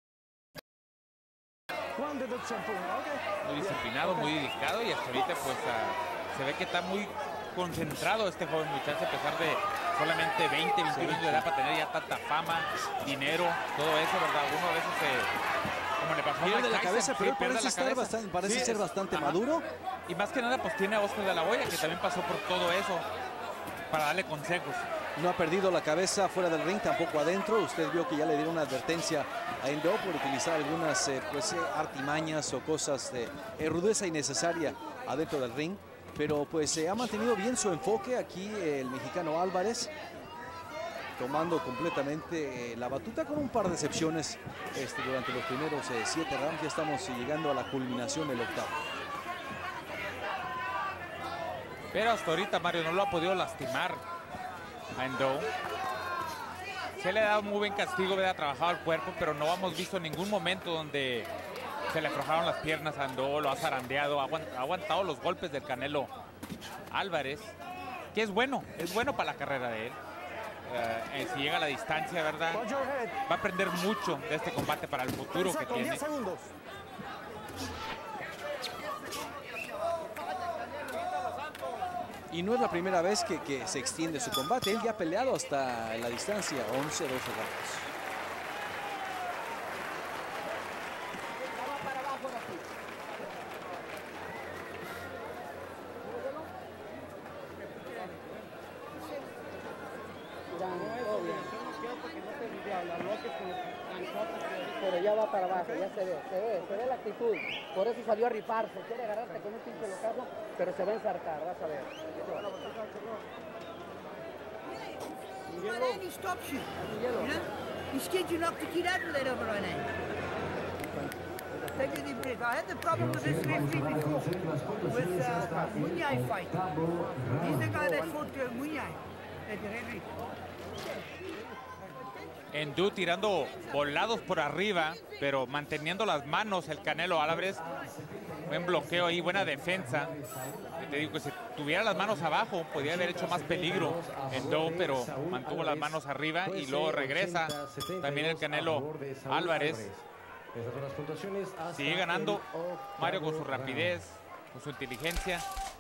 Muy disciplinado, muy dedicado y hasta ahorita pues uh, se ve que está muy concentrado este joven muchacho a pesar de solamente veinte, veintiuno años de edad para tener ya tanta fama, dinero, todo eso, ¿verdad? Uno a veces se... Como le pasó a pierde la Tyson, cabeza, pero sí, parece, la estar cabeza. Bastante, parece sí, ser es, bastante ajá. maduro. Y más que nada pues tiene a Oscar de la Hoya que también pasó por todo eso para darle consejos. No ha perdido la cabeza fuera del ring, tampoco adentro. Usted vio que ya le dieron una advertencia a Ndo por utilizar algunas eh, pues, eh, artimañas o cosas de eh, rudeza innecesaria adentro del ring. Pero pues eh, ha mantenido bien su enfoque aquí eh, el mexicano Álvarez, tomando completamente eh, la batuta con un par de excepciones este, durante los primeros eh, siete rounds. Ya estamos eh, llegando a la culminación del octavo. Pero hasta ahorita Mario no lo ha podido lastimar a Ndo. Se le ha dado muy buen castigo, le ha trabajado el cuerpo, pero no hemos visto ningún momento donde se le aflojaron las piernas a Ndo, lo ha zarandeado, ha aguantado los golpes del Canelo Álvarez, que es bueno, es bueno para la carrera de él. uh, eh, si llega a la distancia, ¿verdad? Va a aprender mucho de este combate para el futuro que tiene. Y no es la primera vez que, que se extiende su combate. Él ya ha peleado hasta la distancia, once, doce rounds. Pero ya va para abajo, ya se ve, se ve, se ve la actitud. Por eso salió a rifarse, quiere agarrarte con un pinche locazo, pero se va a ensartar, vas a ver. And he stops you. You know? He skids you up to keep that lead over on end. Take a deep breath. I had the problem with this referee before, with uh, Munyai fight. He's the guy that fought uh, Munyai, at the referee. Endú tirando volados por arriba, pero manteniendo las manos el Canelo Álvarez. Buen bloqueo ahí, buena defensa. Te digo que si tuviera las manos abajo, podría haber hecho más peligro Endú, pero mantuvo las manos arriba y luego regresa. También el Canelo Álvarez. Sigue ganando Mario con su rapidez, con su inteligencia.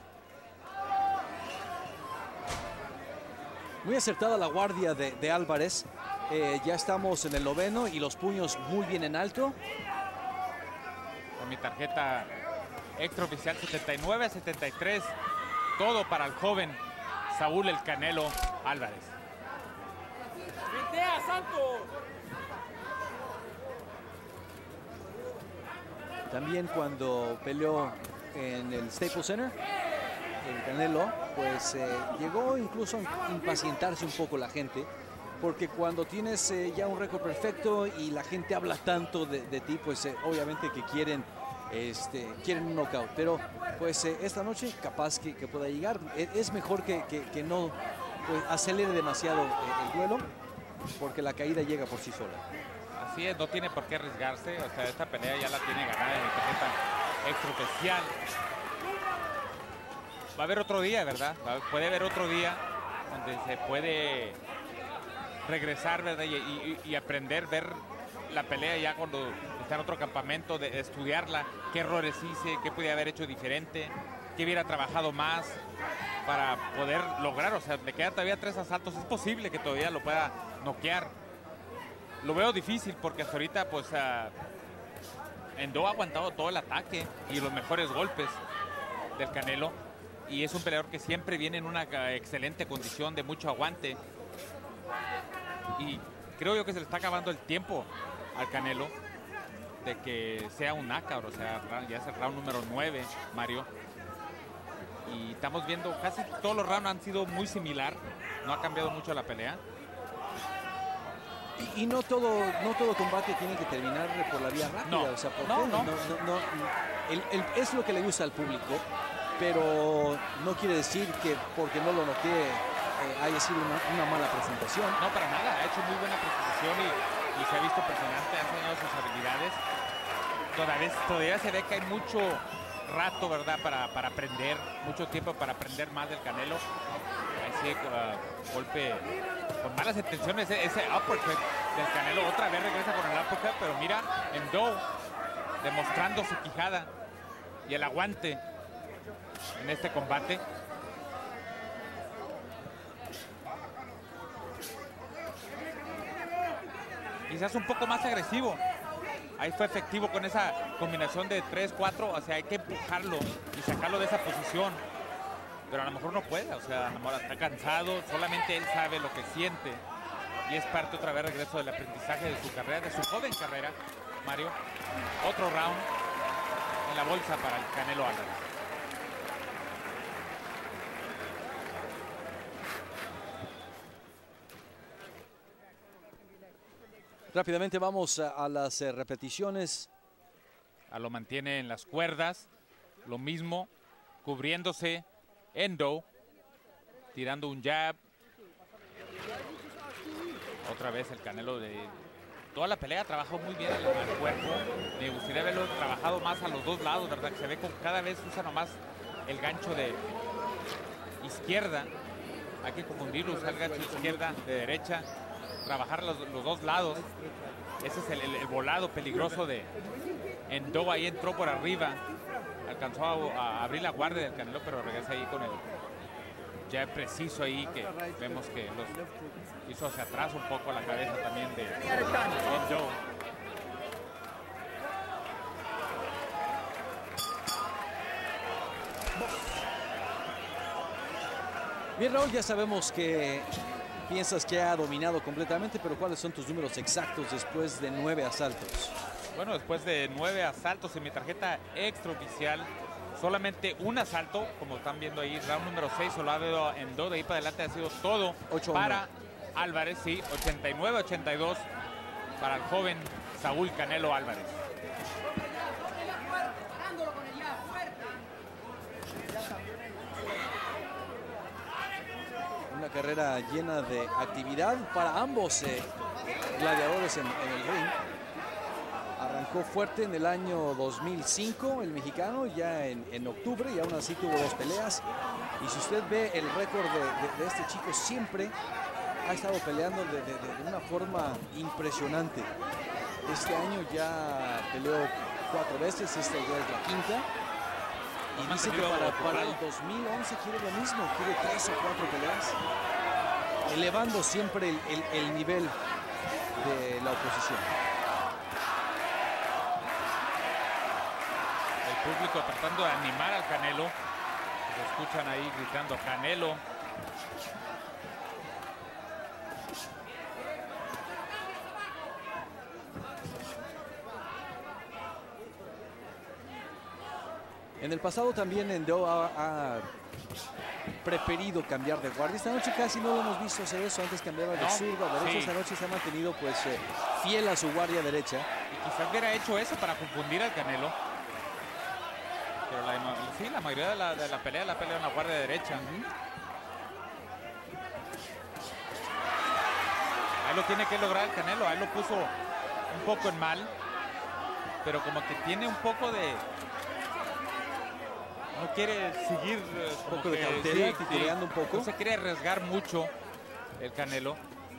Muy acertada la guardia de, de Álvarez. Eh, ya estamos en el noveno y los puños muy bien en alto. Con mi tarjeta extraoficial setenta y nueve a setenta y tres. Todo para el joven Saúl el Canelo Álvarez. También cuando peleó en el Staples Center, el Canelo, pues eh, llegó incluso a impacientarse un poco la gente. Porque cuando tienes eh, ya un récord perfecto y la gente habla tanto de, de ti, pues eh, obviamente que quieren, este, quieren un knockout. Pero pues eh, esta noche capaz que, que pueda llegar. Es, es mejor que, que, que no pues, acelere demasiado eh, el duelo, porque la caída llega por sí sola. Así es, no tiene por qué arriesgarse. O sea, esta pelea ya la tiene ganada en mi tarjeta extraoficial. Va a haber otro día, ¿verdad? Va, puede haber otro día donde se puede regresar, ¿verdad? Y, y, y aprender, ver la pelea ya cuando está en otro campamento, de estudiarla, qué errores hice, qué podía haber hecho diferente, qué hubiera trabajado más para poder lograr. O sea, le quedan todavía tres asaltos, es posible que todavía lo pueda noquear. Lo veo difícil porque hasta ahorita, pues, uh, Endú ha aguantado todo el ataque y los mejores golpes del Canelo. Y es un peleador que siempre viene en una excelente condición, de mucho aguante. Y creo yo que se le está acabando el tiempo al Canelo de que sea un knockout, o sea, ya es el round número nueve, Mario. Y estamos viendo, casi todos los rounds han sido muy similar, no ha cambiado mucho la pelea. Y, y no todo no todo combate tiene que terminar por la vía rápida, No, o sea, ¿por no, qué? no. no, no, no el, el, es lo que le gusta al público, pero no quiere decir que porque no lo noquee eh, haya sido una, una mala presentación. No, para nada, ha hecho muy buena presentación y, y se ha visto impresionante, ha enseñado sus habilidades. Todavía, todavía se ve que hay mucho rato, ¿verdad?, para, para aprender, mucho tiempo para aprender más del Canelo. Ese uh, golpe con malas intenciones, ese, ese uppercut del Canelo, otra vez regresa con el uppercut, pero mira, Endú demostrando su quijada y el aguante en este combate. Quizás un poco más agresivo. Ahí fue efectivo con esa combinación de tres cuatro, o sea, hay que empujarlo y sacarlo de esa posición. Pero a lo mejor no puede, o sea, a lo mejor está cansado, solamente él sabe lo que siente. Y es parte otra vez regreso del aprendizaje de su carrera, de su joven carrera, Mario. Otro round en la bolsa para el Canelo Álvarez. Rápidamente vamos a, a las eh, repeticiones. A lo mantiene en las cuerdas, lo mismo, cubriéndose Endú, tirando un jab. Otra vez el Canelo de toda la pelea trabajó muy bien el, el cuerpo. Me gustaría haberlo trabajado más a los dos lados, ¿verdad? Que se ve como cada vez usa nomás el gancho de izquierda hay que confundirlo, usar el gancho de izquierda, de derecha, trabajar los, los dos lados. Ese es el, el, el volado peligroso de Endo. Ahí entró por arriba, alcanzó a, a abrir la guardia del Canelo, pero regresa ahí con el ya preciso ahí, que vemos que los hizo hacia atrás un poco la cabeza también de Endo. Bien, Raúl, ya sabemos que piensas que ha dominado completamente, pero ¿cuáles son tus números exactos después de nueve asaltos? Bueno, después de nueve asaltos en mi tarjeta extraoficial, solamente un asalto, como están viendo ahí, round número seis, solo ha habido en dos, de ahí para adelante ha sido todo para Álvarez, sí, ochenta y nueve a ochenta y dos para el joven Saúl Canelo Álvarez. Una carrera llena de actividad para ambos eh, gladiadores en, en el ring. Arrancó fuerte en el año dos mil cinco el mexicano, ya en, en octubre, y aún así tuvo dos peleas. Y si usted ve el récord de, de, de este chico, siempre ha estado peleando de, de, de una forma impresionante. Este año ya peleó cuatro veces, esta ya es la quinta. Y dice que para, para el dos mil once quiere lo mismo, quiere tres o cuatro peleas, elevando siempre el, el, el nivel de la oposición. El público tratando de animar al Canelo. Se escuchan ahí gritando Canelo. En el pasado también Endo ha, ha preferido cambiar de guardia. Esta noche casi no lo hemos visto hacer eso. Antes cambiaba de No, zurda a derecha. sí. Esta noche se ha mantenido pues eh, fiel a su guardia derecha. Y quizás hubiera hecho eso para confundir al Canelo. Pero la, sí, la mayoría de la, de la pelea la pelea en la guardia derecha. Uh-huh. Ahí lo tiene que lograr el Canelo. Ahí lo puso un poco en mal. Pero como que tiene un poco de... No quiere seguir eh, Un poco que, de cautela, sí, titubeando sí, un poco. No se quiere arriesgar mucho el Canelo.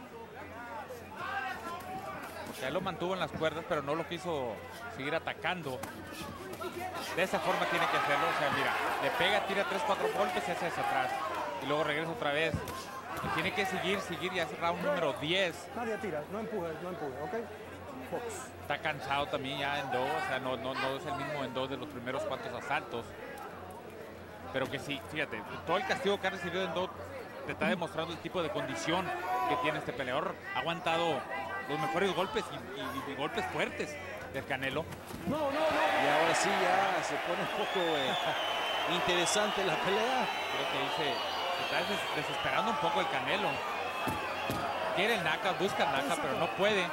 Porque él lo mantuvo en las cuerdas, pero no lo quiso seguir atacando. De esa forma tiene que hacerlo. O sea, mira, le pega, tira tres, cuatro golpes y hace hacia atrás. Y luego regresa otra vez. Y tiene que seguir, seguir y hace round número diez. Nadie tira, no empuje, no empuje, ¿ok? Fox. Está cansado también ya en dos. O sea, no, no, no es el mismo en dos de los primeros cuantos asaltos. Pero que sí, fíjate, todo el castigo que ha recibido en dos te está demostrando el tipo de condición que tiene este peleador. Ha aguantado los mejores golpes y, y, y golpes fuertes del Canelo. No, no, no. Y ahora sí ya se pone un poco eh, interesante la pelea. Creo que dice, se está des desesperando un poco el Canelo. Quiere el knockout, busca el knockout, pero no puede.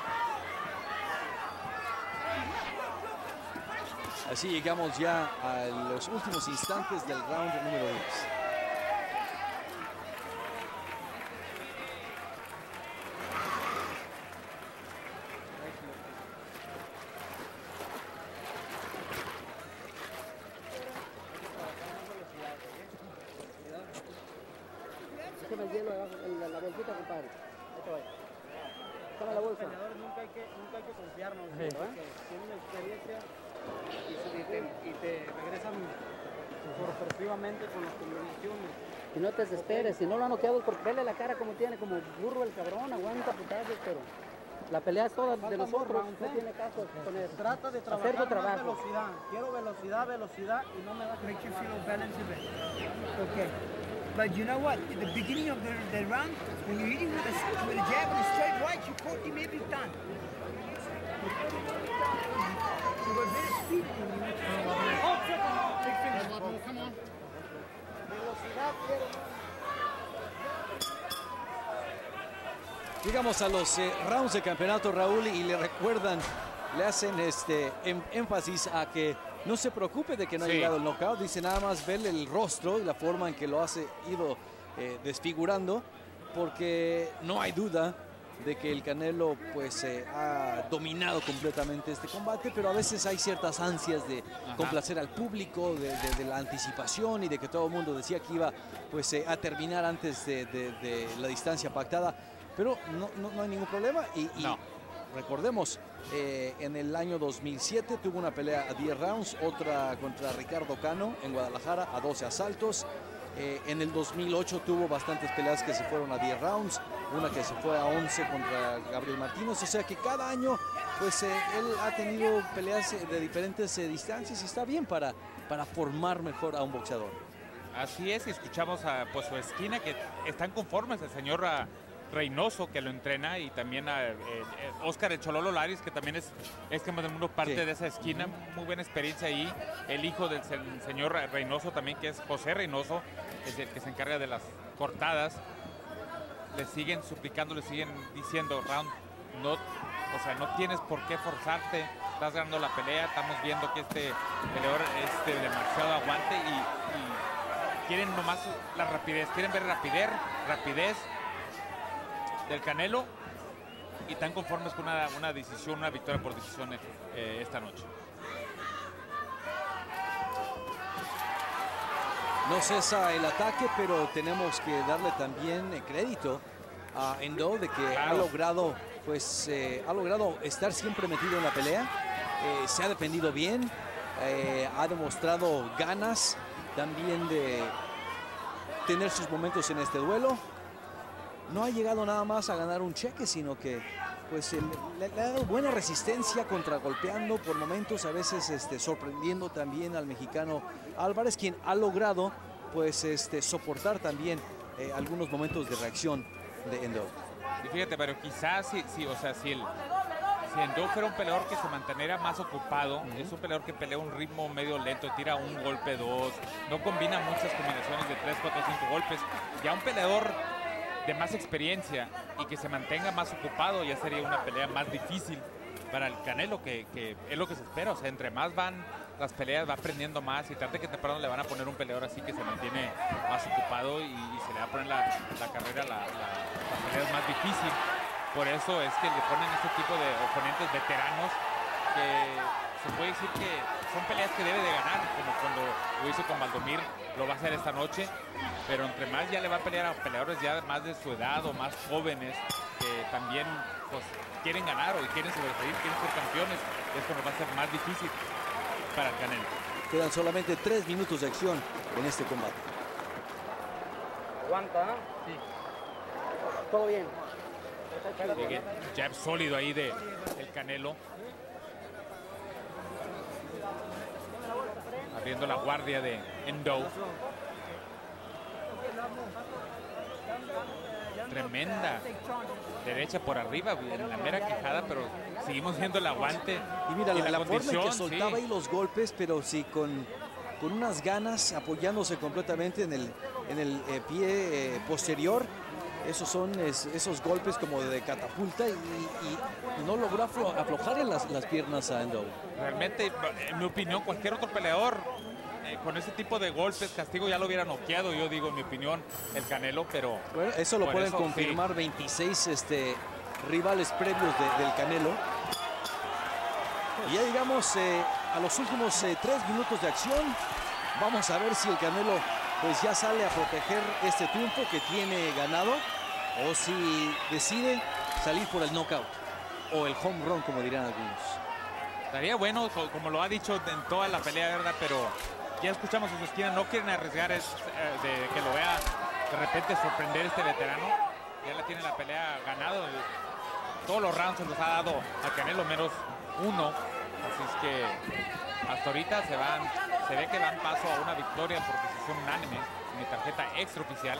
Así llegamos ya a los últimos instantes del round número diez. Échame el hielo abajo, la, la bolsita, compadre. Ahí te voy. Toma la bolsa. Los peleadores nunca hay que, nunca hay que confiarnos, sí, ¿eh? Porque tienen experiencia y, y, te, y te regresan sorpresivamente con las combinaciones. Y no te desesperes, si no lo han noqueado, porque vele la cara como tiene, como burro el cabrón, aguanta putazos, pero la pelea es toda de nosotros, no tiene caso poner. Trata de hacer tu trabajar más trabajo. velocidad. Quiero velocidad, velocidad y no me da. Make you feel balance a bit. Okay. But you know what? At the beginning of the, the round, when you're hitting with a, with a jab and a straight right, you caught him every time. You were very speedy when you went to oh, big finish. Come on. Velocidad quiero. Llegamos a los eh, rounds de campeonato, Raúl, y le recuerdan, le hacen este em, énfasis a que no se preocupe de que no Sí. ha llegado el knockout. Dice nada más verle el rostro y la forma en que lo ha ido eh, desfigurando, porque no hay duda de que el Canelo pues eh, ha dominado completamente este combate, pero a veces hay ciertas ansias de Ajá. complacer al público, de, de, de la anticipación y de que todo el mundo decía que iba pues eh, a terminar antes de, de, de la distancia pactada, pero no, no, no hay ningún problema y, y no. recordemos, eh, en el año dos mil siete tuvo una pelea a diez rounds, otra contra Ricardo Cano en Guadalajara a doce asaltos. Eh, en el dos mil ocho tuvo bastantes peleas que se fueron a diez rounds, una que se fue a once contra Gabriel Martínez, o sea que cada año pues eh, él ha tenido peleas de diferentes eh, distancias y está bien para, para formar mejor a un boxeador. Así es, y escuchamos a pues, su esquina que están conformes, el señor a, Reynoso que lo entrena y también a eh, Oscar el Chololo Laris, que también es, es campeón del mundo, parte sí. de esa esquina, muy buena experiencia ahí. El hijo del se, señor Reynoso también, que es José Reynoso, es el que se encarga de las cortadas. Le siguen suplicando, le siguen diciendo, Round, no, o sea, no tienes por qué forzarte, estás ganando la pelea, estamos viendo que este peleador es de demasiado aguante y, y quieren nomás la rapidez, quieren ver rapidez, rapidez del Canelo y están conformes con una, una decisión, una victoria por decisión eh, esta noche. No cesa el ataque, pero tenemos que darle también eh, crédito a Endo de que claro. ha logrado, pues, eh, ha logrado estar siempre metido en la pelea. Eh, se ha defendido bien, eh, ha demostrado ganas también de tener sus momentos en este duelo. No ha llegado nada más a ganar un cheque, sino que pues, le, le ha dado buena resistencia, contragolpeando por momentos, a veces este, sorprendiendo también al mexicano Álvarez, quien ha logrado pues, este, soportar también eh, algunos momentos de reacción de Endo. Y fíjate, pero quizás si, si, o sea, si, el, si Endo fuera un peleador que se manteniera más ocupado, uh-huh. es un peleador que pelea un ritmo medio lento, tira un golpe, dos, no combina muchas combinaciones de tres, cuatro, cinco golpes. Ya un peleador de más experiencia y que se mantenga más ocupado ya sería una pelea más difícil para el Canelo, que, que es lo que se espera. O sea, entre más van las peleas, va aprendiendo más y tarde que temprano le van a poner un peleador así que se mantiene más ocupado y, y se le va a poner la, la carrera, la, la, la pelea más difícil. Por eso es que le ponen este tipo de oponentes veteranos que se puede decir que son peleas que debe de ganar, como cuando lo hizo con Valdomir, lo va a hacer esta noche, pero entre más ya le va a pelear a peleadores ya más de su edad o más jóvenes que también pues, quieren ganar o quieren sobresalir, quieren ser campeones, es cuando va a ser más difícil para el Canelo. Quedan solamente tres minutos de acción en este combate. ¿Aguanta? Sí. Todo bien. Jab sólido ahí de el Canelo. Abriendo la guardia de Endo. Tremenda derecha por arriba, en la mera quijada, pero seguimos viendo el aguante. Y mira, y la, la, la forma en que soltaba sí. ahí los golpes, pero sí con, con unas ganas, apoyándose completamente en el, en el eh, pie eh, posterior. Esos son es, esos golpes como de catapulta y, y no logró aflo, aflojarle las, las piernas a Endo. Realmente, en mi opinión, cualquier otro peleador eh, con ese tipo de golpes, castigo, ya lo hubiera noqueado, yo digo, en mi opinión, el Canelo, pero... Bueno, eso lo pueden eso, confirmar sí. veintiséis este, rivales previos de, del Canelo. Y ya llegamos eh, a los últimos eh, tres minutos de acción. Vamos a ver si el Canelo pues ya sale a proteger este triunfo que tiene ganado, o si decide salir por el knockout o el home run, como dirán algunos. Estaría bueno, como lo ha dicho en toda la pelea, ¿verdad? Pero ya escuchamos en su esquina, no quieren arriesgar es, eh, de que lo vea de repente sorprender este veterano. Ya la tiene la pelea ganado. Todos los rounds se los ha dado a Canelo menos uno. Así es que hasta ahorita se van, se ve que dan paso a una victoria por decisión unánime en mi tarjeta extraoficial.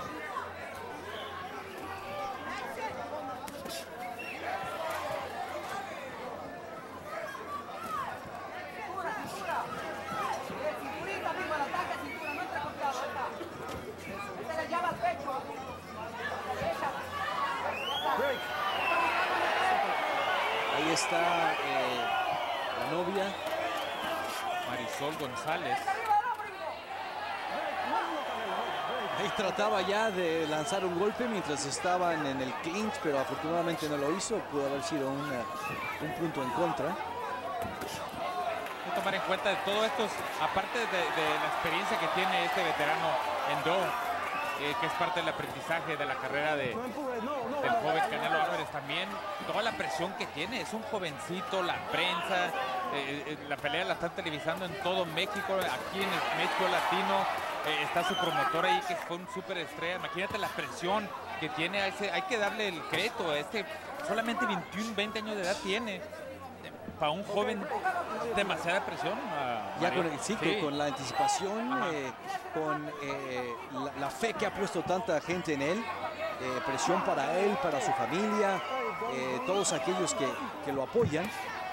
Ahí está eh, la novia Marisol González. Él trataba ya de lanzar un golpe mientras estaban en el clinch, pero afortunadamente no lo hizo. Pudo haber sido una, un punto en contra. Hay que tomar en cuenta de todo esto, aparte de, de la experiencia que tiene este veterano Endo, eh, que es parte del aprendizaje de la carrera de, del joven Canelo Álvarez, también toda la presión que tiene. Es un jovencito, la prensa, eh, eh, la pelea la están televisando en todo México, aquí en el México latino. Eh, está su promotor ahí, que fue un súper estrella. Imagínate la presión que tiene a ese. Hay que darle el crédito a este. Solamente veintiuno, veinte años de edad tiene. Para un joven, demasiada presión. Uh, ya con el ciclo, sí. Con la anticipación, eh, con eh, la, la fe que ha puesto tanta gente en él. Eh, presión para él, para su familia, eh, todos aquellos que, que lo apoyan.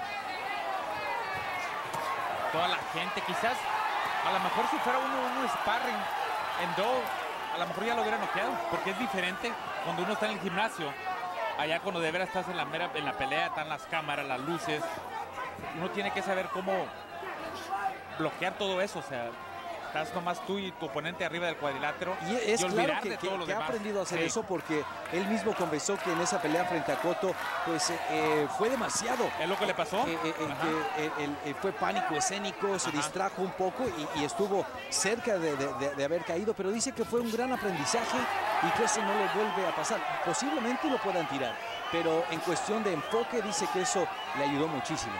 Toda la gente, quizás. A lo mejor si fuera uno, uno sparring en Doe, a lo mejor ya lo hubiera noqueado, porque es diferente cuando uno está en el gimnasio. Allá cuando de veras estás en la, mera, en la pelea, están las cámaras, las luces. Uno tiene que saber cómo bloquear todo eso, o sea, estás nomás tú y tu oponente arriba del cuadrilátero. Y es y claro que, que, que ha aprendido a hacer sí. eso, porque él mismo confesó que en esa pelea frente a Cotto, pues eh, fue demasiado. ¿Es lo que le pasó? Eh, eh, eh, que, eh, el, eh, fue pánico escénico, se Ajá. distrajo un poco y, y estuvo cerca de, de, de, de haber caído, pero dice que fue un gran aprendizaje y que eso no le vuelve a pasar. Posiblemente lo puedan tirar, pero en cuestión de enfoque dice que eso le ayudó muchísimo.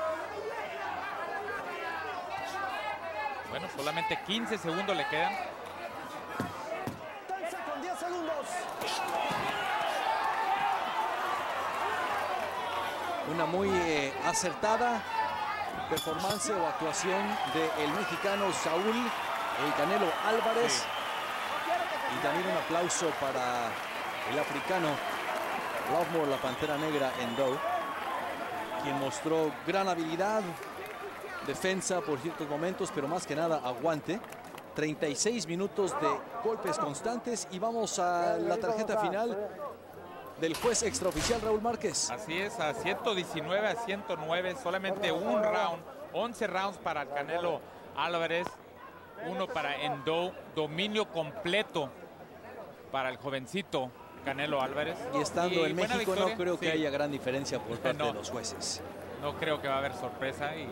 Bueno, solamente quince segundos le quedan. Con diez segundos. Una muy eh, acertada performance o actuación del mexicano Saúl El Canelo Álvarez. Sí. Y también un aplauso para el africano Lovemore, la Pantera Negra en Doe, quien mostró gran habilidad, defensa por ciertos momentos, pero más que nada aguante. treinta y seis minutos de golpes constantes y vamos a la tarjeta final del juez extraoficial Raúl Márquez. Así es, a ciento diecinueve a ciento nueve, solamente un round, once rounds para el Canelo Álvarez, uno para Endo, dominio completo para el jovencito Canelo Álvarez. Y estando en México no creo sí. que haya gran diferencia por parte no, de los jueces. No creo que va a haber sorpresa y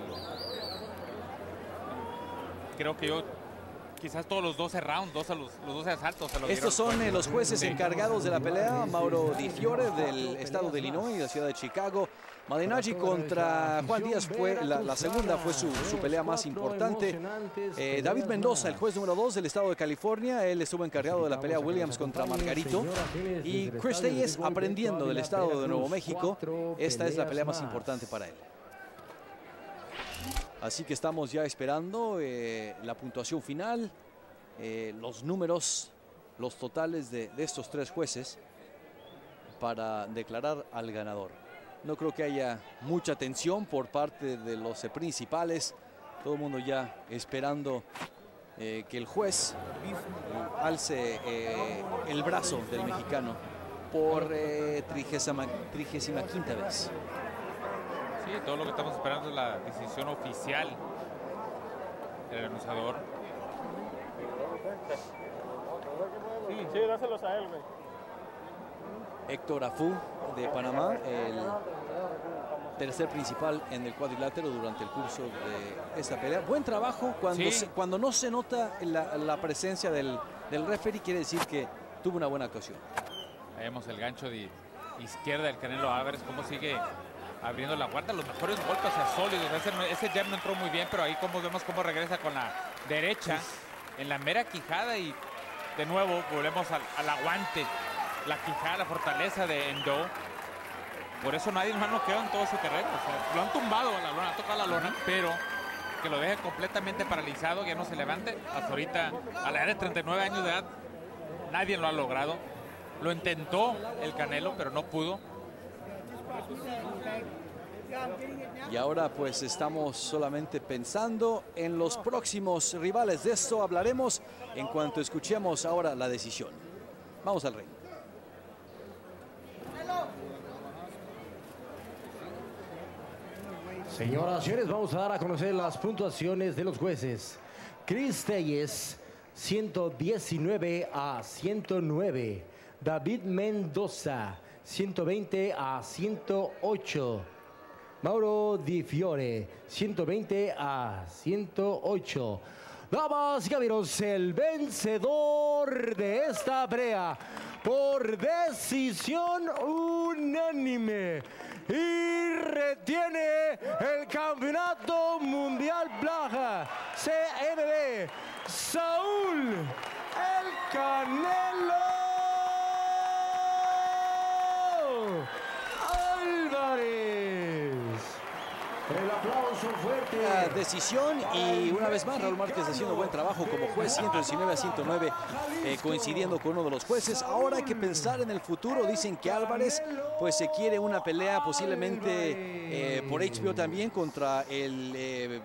creo que yo quizás todos los doce rounds, dos a los, los doce asaltos. Se lo Estos son eh, los jueces sí. encargados de la pelea. Mauro Di Fiore del estado de Illinois, de la ciudad de Chicago. Malignaggi contra Juan Díaz fue la, la segunda, fue su, su pelea más importante. Eh, David Mendoza, el juez número dos del estado de California, él estuvo encargado de la pelea Williams contra Margarito. Y Chris Telles aprendiendo del estado de Nuevo México. Esta es la pelea más importante para él. Así que estamos ya esperando eh, la puntuación final, eh, los números, los totales de, de estos tres jueces para declarar al ganador. No creo que haya mucha tensión por parte de los eh, principales. Todo el mundo ya esperando eh, que el juez eh, alce eh, el brazo del mexicano por eh, trigésima, trigésima quinta vez. Sí, todo lo que estamos esperando es la decisión oficial del anunciador. Sí, sí, dáselos a él, güey. Héctor Afú de Panamá, el tercer principal en el cuadrilátero durante el curso de esta pelea. Buen trabajo cuando, sí. se, cuando no se nota la, la presencia del, del referee, quiere decir que tuvo una buena actuación. Vemos el gancho de izquierda del Canelo Álvarez, cómo sigue abriendo la guarda, los mejores golpes, o sea, sólidos. Ese, ese jab no entró muy bien, pero ahí como vemos cómo regresa con la derecha en la mera quijada y de nuevo volvemos al, al aguante, la quijada, la fortaleza de Endo. Por eso nadie más no quedó en todo su terreno. O sea, lo han tumbado a la lona, ha tocado la lona, pero que lo deje completamente paralizado, que ya no se levante. Hasta ahorita, a la edad de treinta y nueve años de edad, nadie lo ha logrado. Lo intentó el Canelo, pero no pudo. Y ahora pues estamos solamente pensando en los próximos rivales. De esto hablaremos en cuanto escuchemos ahora la decisión. Vamos al ring. Señoras y señores, vamos a dar a conocer las puntuaciones de los jueces. Chris Telles ciento diecinueve a ciento nueve. David Mendoza, ciento veinte a ciento ocho. Mauro Di Fiore, ciento veinte a ciento ocho. Damas y caballeros, el vencedor de esta pelea por decisión unánime y retiene el campeonato mundial Black C M B, Saúl El Canelo Álvarez. El aplauso fuerte. La decisión y una vez más Raúl Márquez haciendo buen trabajo como juez, ciento diecinueve a ciento nueve, eh, coincidiendo con uno de los jueces. Ahora hay que pensar en el futuro. Dicen que Álvarez pues se quiere una pelea posiblemente eh, por H B O también contra el eh,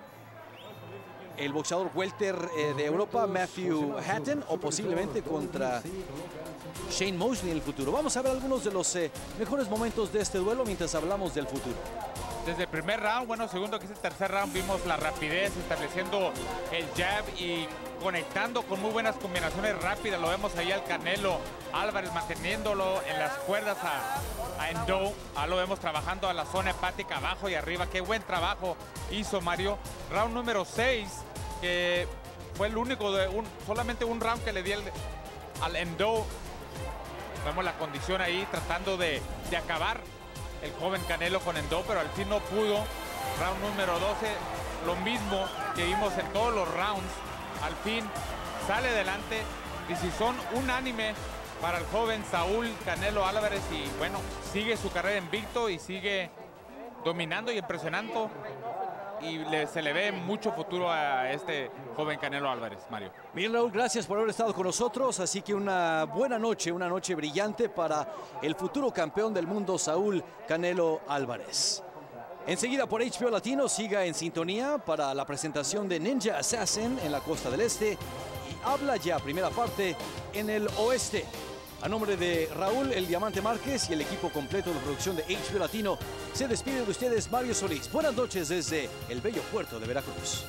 el boxeador welter eh, de Europa, Matthew Hatton, o posiblemente contra Shane Mosley en el futuro. Vamos a ver algunos de los eh, mejores momentos de este duelo mientras hablamos del futuro. Desde el primer round, bueno, segundo que es el tercer round, vimos la rapidez, estableciendo el jab y conectando con muy buenas combinaciones rápidas. Lo vemos ahí al Canelo Álvarez manteniéndolo en las cuerdas a, a Endo. Ahora lo vemos trabajando a la zona hepática abajo y arriba. Qué buen trabajo hizo Mario. Round número seis, que fue el único, de un, solamente un round que le di el, al Endo. Vemos la condición ahí tratando de, de acabar el joven Canelo con Endo, pero al fin no pudo. Round número doce, lo mismo que vimos en todos los rounds. Al fin sale adelante. Decisión unánime para el joven Saúl Canelo Álvarez y bueno, sigue su carrera invicto y sigue dominando y impresionando. Y le, se le ve mucho futuro a este joven Canelo Álvarez, Mario. Bien, Raúl, gracias por haber estado con nosotros. Así que una buena noche, una noche brillante para el futuro campeón del mundo, Saúl Canelo Álvarez. Enseguida por H B O Latino, siga en sintonía para la presentación de Ninja Assassin en la costa del este. Y habla ya, primera parte, en el oeste. A nombre de Raúl El Diamante Márquez y el equipo completo de producción de H B O Latino, se despide de ustedes Mario Solís. Buenas noches desde el bello puerto de Veracruz.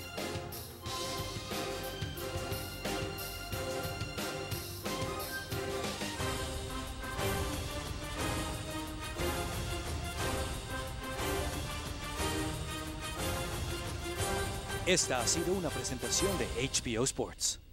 Esta ha sido una presentación de H B O Sports.